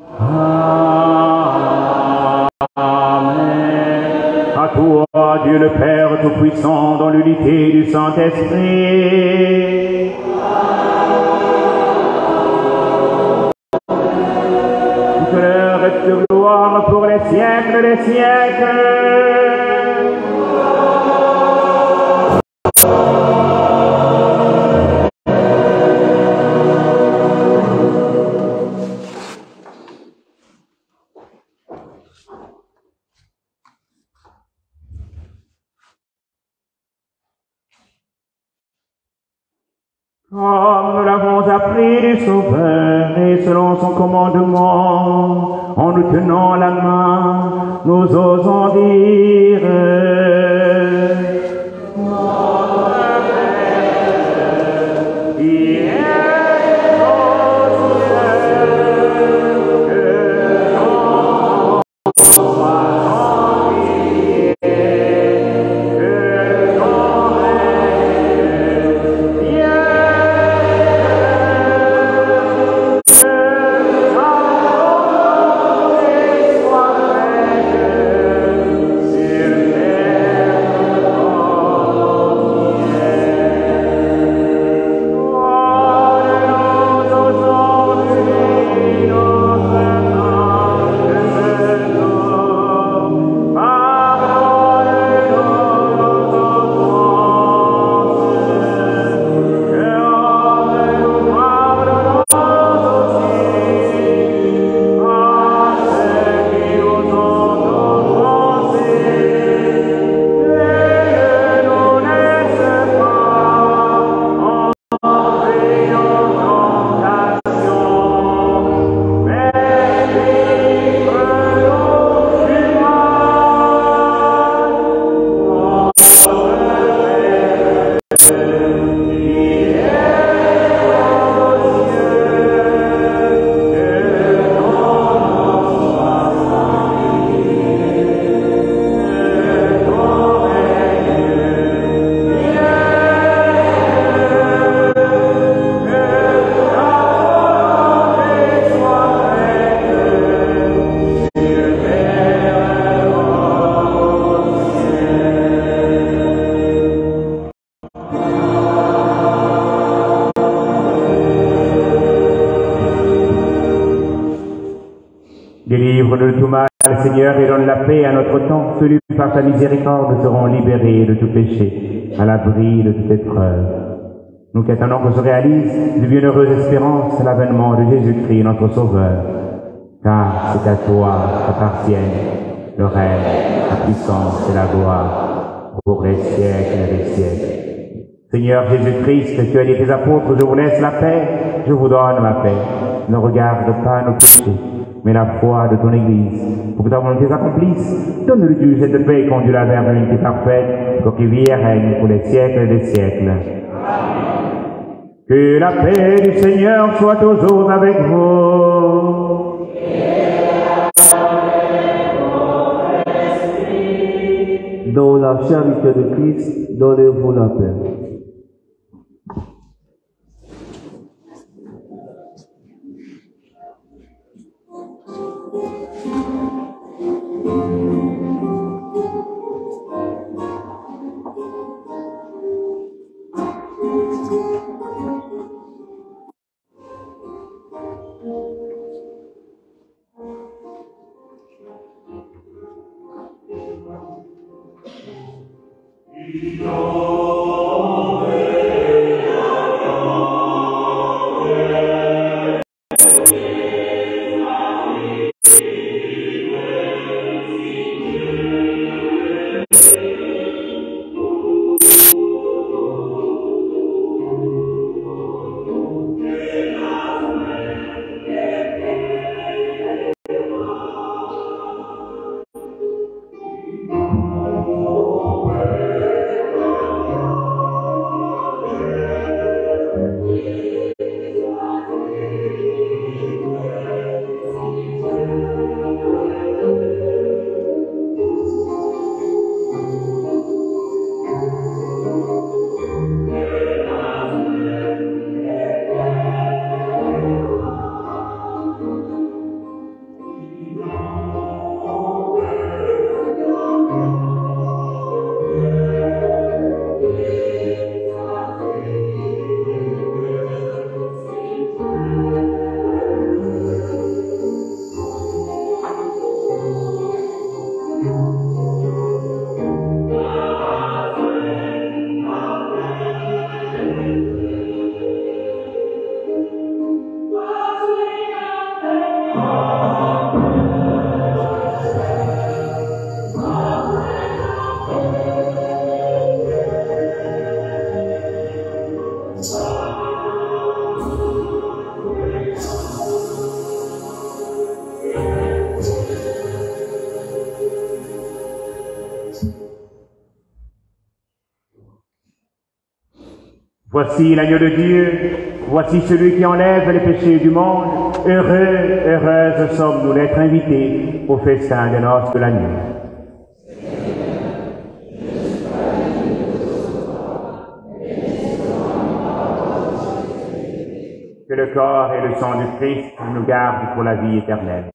Amen. À toi, Dieu le Père Tout-Puissant, dans l'unité du Saint-Esprit. Toute l'heure et toute gloire pour les siècles des siècles. Comme nous l'avons appris du Sauveur et selon son commandement, en nous tenant la main, nous osons dire Notre Père, qui es aux cieux, que ton nom soit sanctifié, que ton règne vienne. Délivre-nous de tout mal, Seigneur, et donne la paix à notre temps. Ceux qui, par ta miséricorde, seront libérés de tout péché, à l'abri de toute épreuve. Nous qui attendons que se réalise de bienheureuses espérances l'avènement de Jésus-Christ, notre Sauveur. Car c'est à toi qu'appartiennent le règne, la puissance et la gloire pour les siècles des siècles. Seigneur Jésus-Christ, tu as dit tes apôtres, je vous laisse la paix, je vous donne ma paix. Ne regarde pas nos péchés, mais la foi de ton Église. Pour que ta volonté s'accomplisse, donne-lui cette paix et conduis-la vers l'unité parfaite, pour qu'il vive et règne pour les siècles des siècles. Que la paix du Seigneur soit toujours avec vous. Dans la charité de Christ, donnez-vous la paix. Voici l'agneau de Dieu, voici celui qui enlève les péchés du monde. Heureux, heureuses sommes-nous d'être invités au festin des noces de l'agneau. Que le corps et le sang du Christ nous gardent pour la vie éternelle.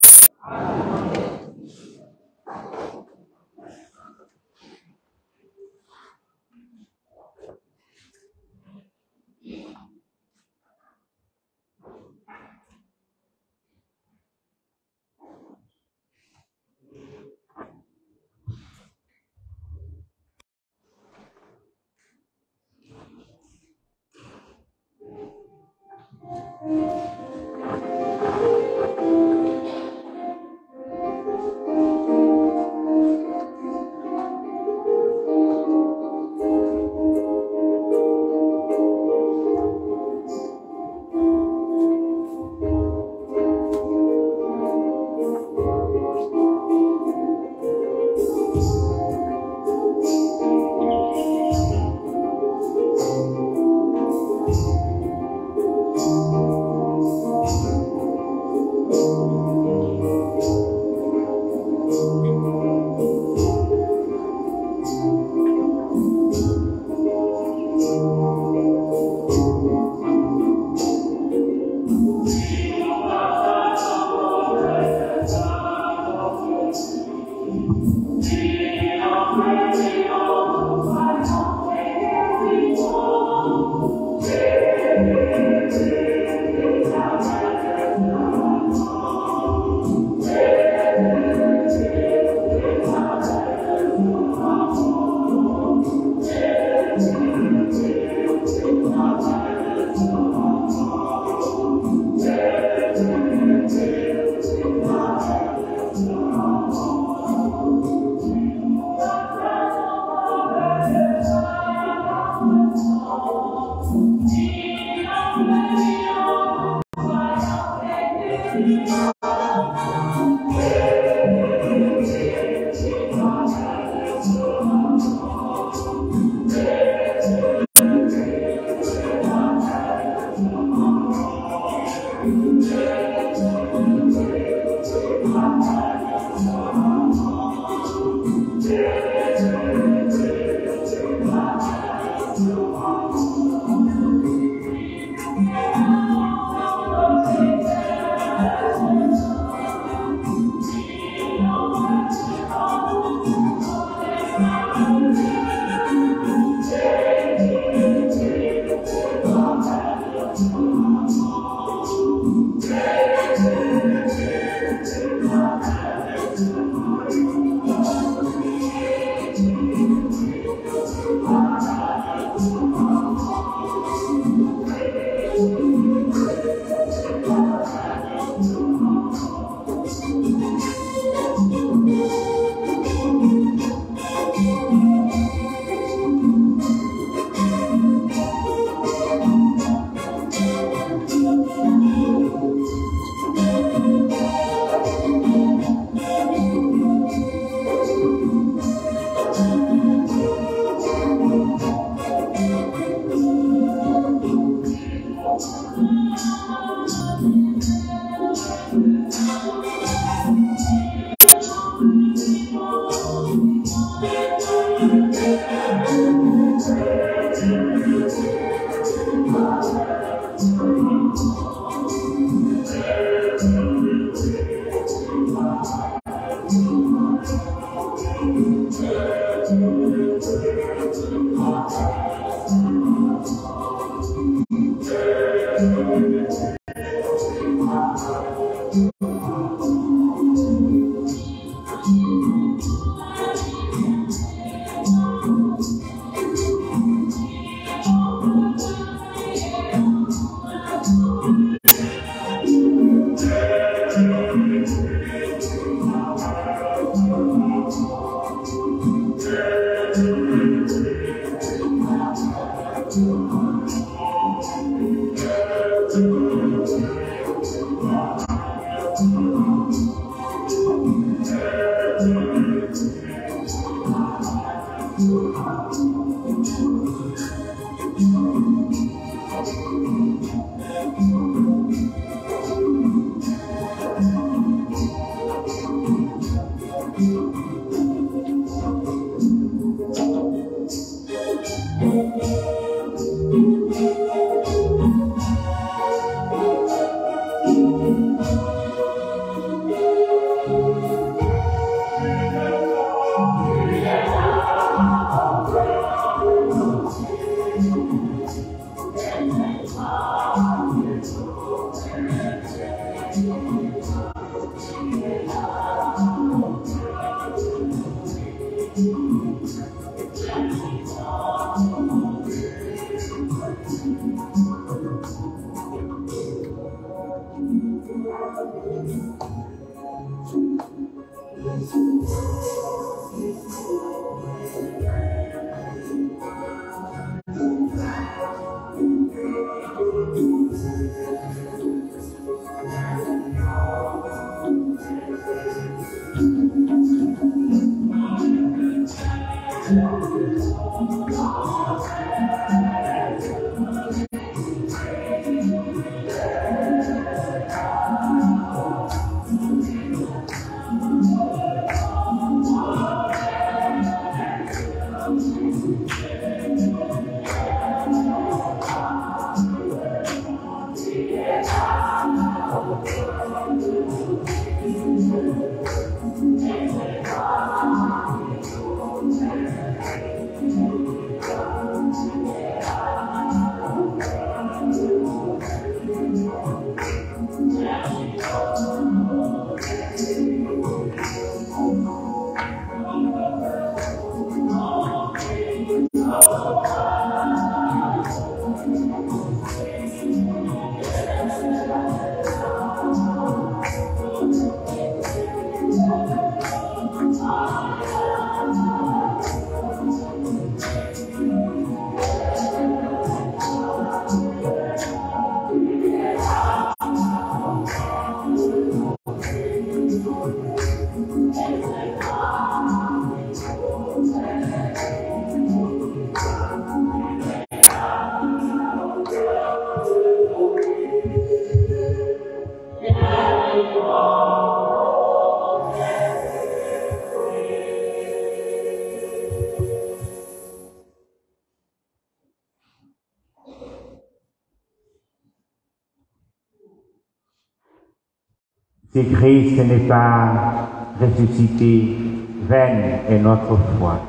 Si Christ n'est pas ressuscité, vaine est notre foi.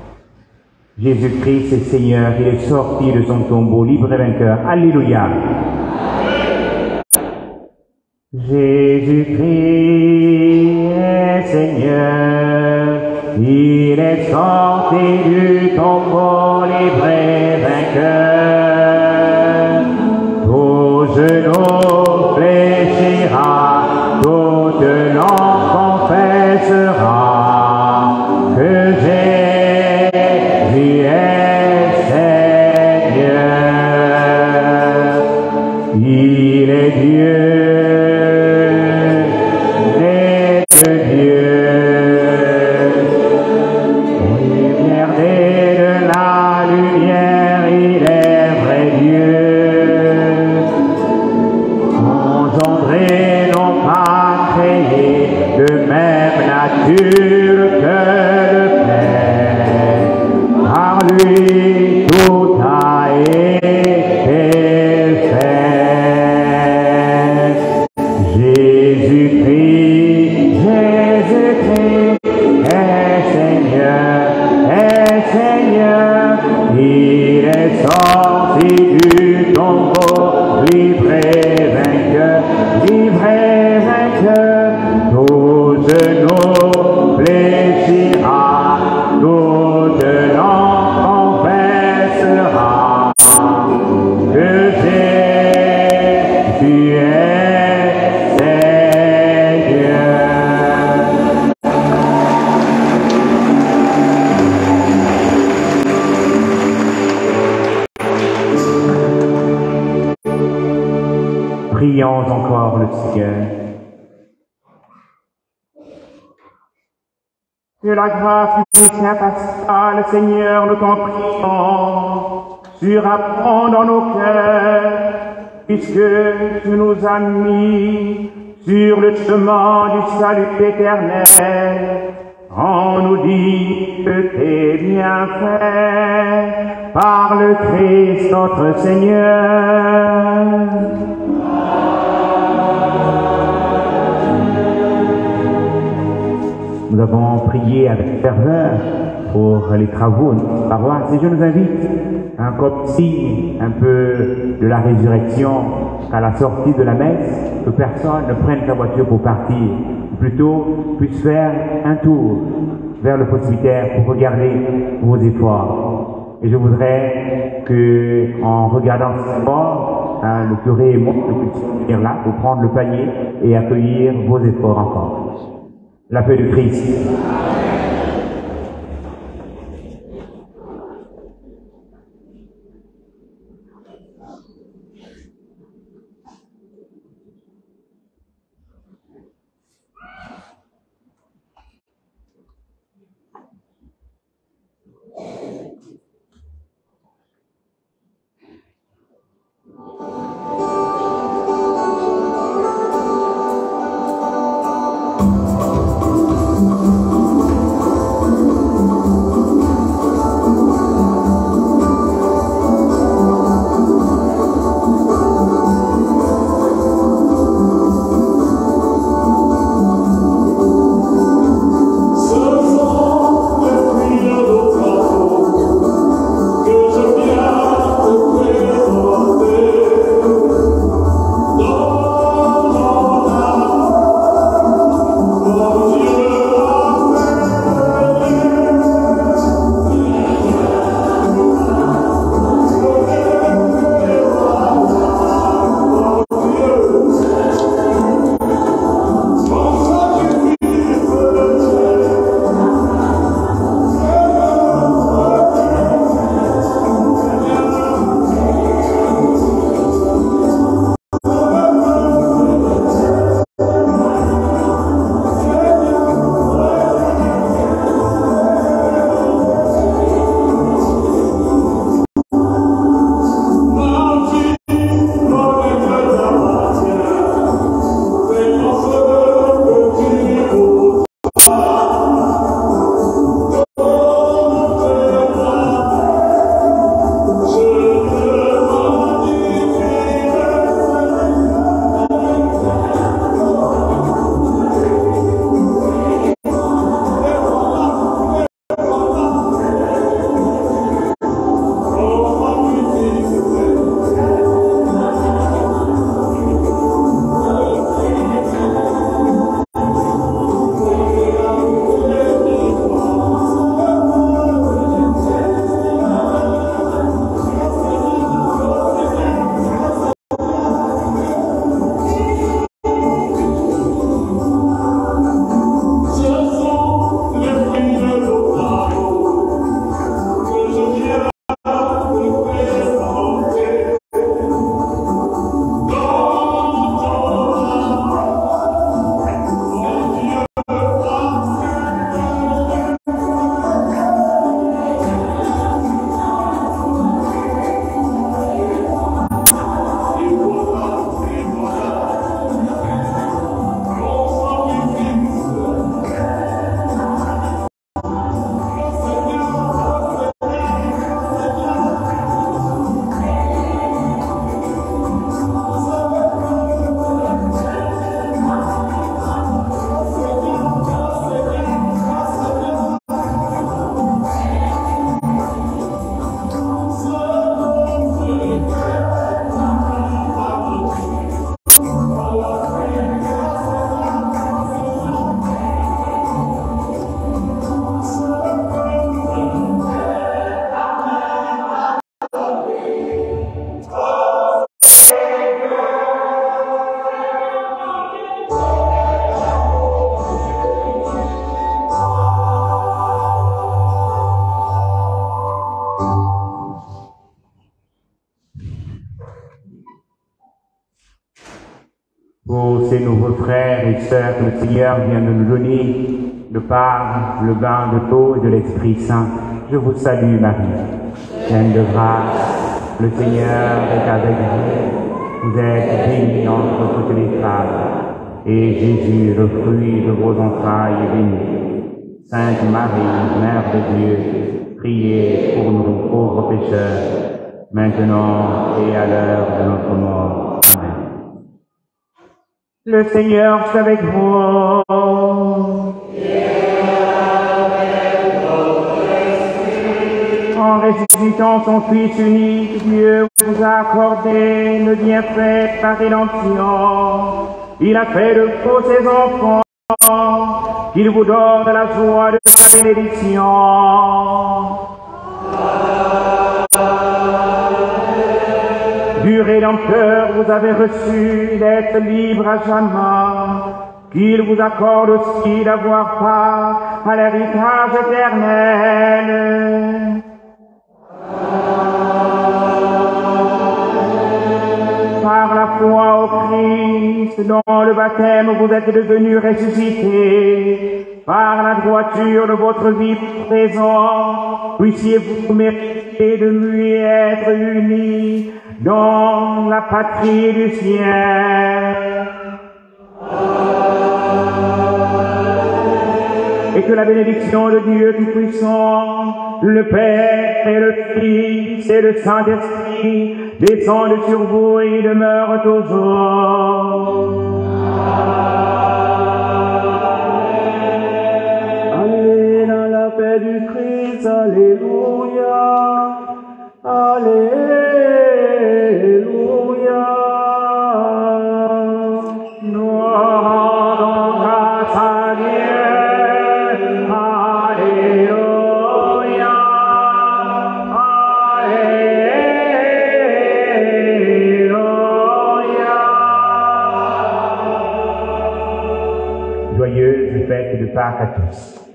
Jésus-Christ est Seigneur, il est sorti de son tombeau, libre et vainqueur. Alléluia. Jésus-Christ est Seigneur. Il est sorti du tombeau livré vainqueur. Tout genou fléchira, toute langue confessera que Jésus est Seigneur. Il est Dieu. Prions encore le Seigneur. Que la grâce du Saint Pascal, Seigneur, nous t'en prions, surapprend dans nos cœurs, puisque tu nous as mis sur le chemin du salut éternel. On nous dit que tes bienfaits par le Christ notre Seigneur. Nous avons prié avec ferveur pour les travaux de notre paroisse et je nous invite, comme signe un peu de la résurrection, qu'à la sortie de la messe, que personne ne prenne sa voiture pour partir, plutôt puisse faire un tour vers le presbytère pour regarder vos efforts. Et je voudrais que, en regardant ces efforts, le curé et moi, nous puissions venir là pour prendre le panier et accueillir vos efforts encore. La paix de Christ. pauvres frères et sœurs que le Seigneur vient de nous donner, le pain, le bain de l'eau et de l'Esprit Saint. Je vous salue Marie, pleine de grâce, le Seigneur est avec vous. Vous êtes bénie entre toutes les femmes, et Jésus, le fruit de vos entrailles, est béni. Sainte Marie, Mère de Dieu, priez pour nous pauvres pécheurs, maintenant et à l'heure de notre mort. Amen. Le Seigneur est avec vous. En ressuscitant son Fils unique, Dieu vous a accordé le bienfait par rédemption. Il a fait de vous ses enfants, qu'il vous donne la joie de sa bénédiction. Du Rédempteur vous avez reçu d'être libre à jamais, qu'il vous accorde aussi d'avoir part à l'héritage éternel. Par la foi au Christ, dans le baptême vous êtes devenus ressuscités. Par la droiture de votre vie présente, puissiez-vous mériter de lui être unis dans la patrie du ciel. Et que la bénédiction de Dieu Tout-Puissant, le Père et le Fils et le Saint-Esprit descendent sur vous et demeurent toujours. Allez dans la paix du Christ, alléluia, alléluia. Nous rendons grâce à Dieu. Alléluia. Alléluia. Joyeuse fête de Pâques à tous.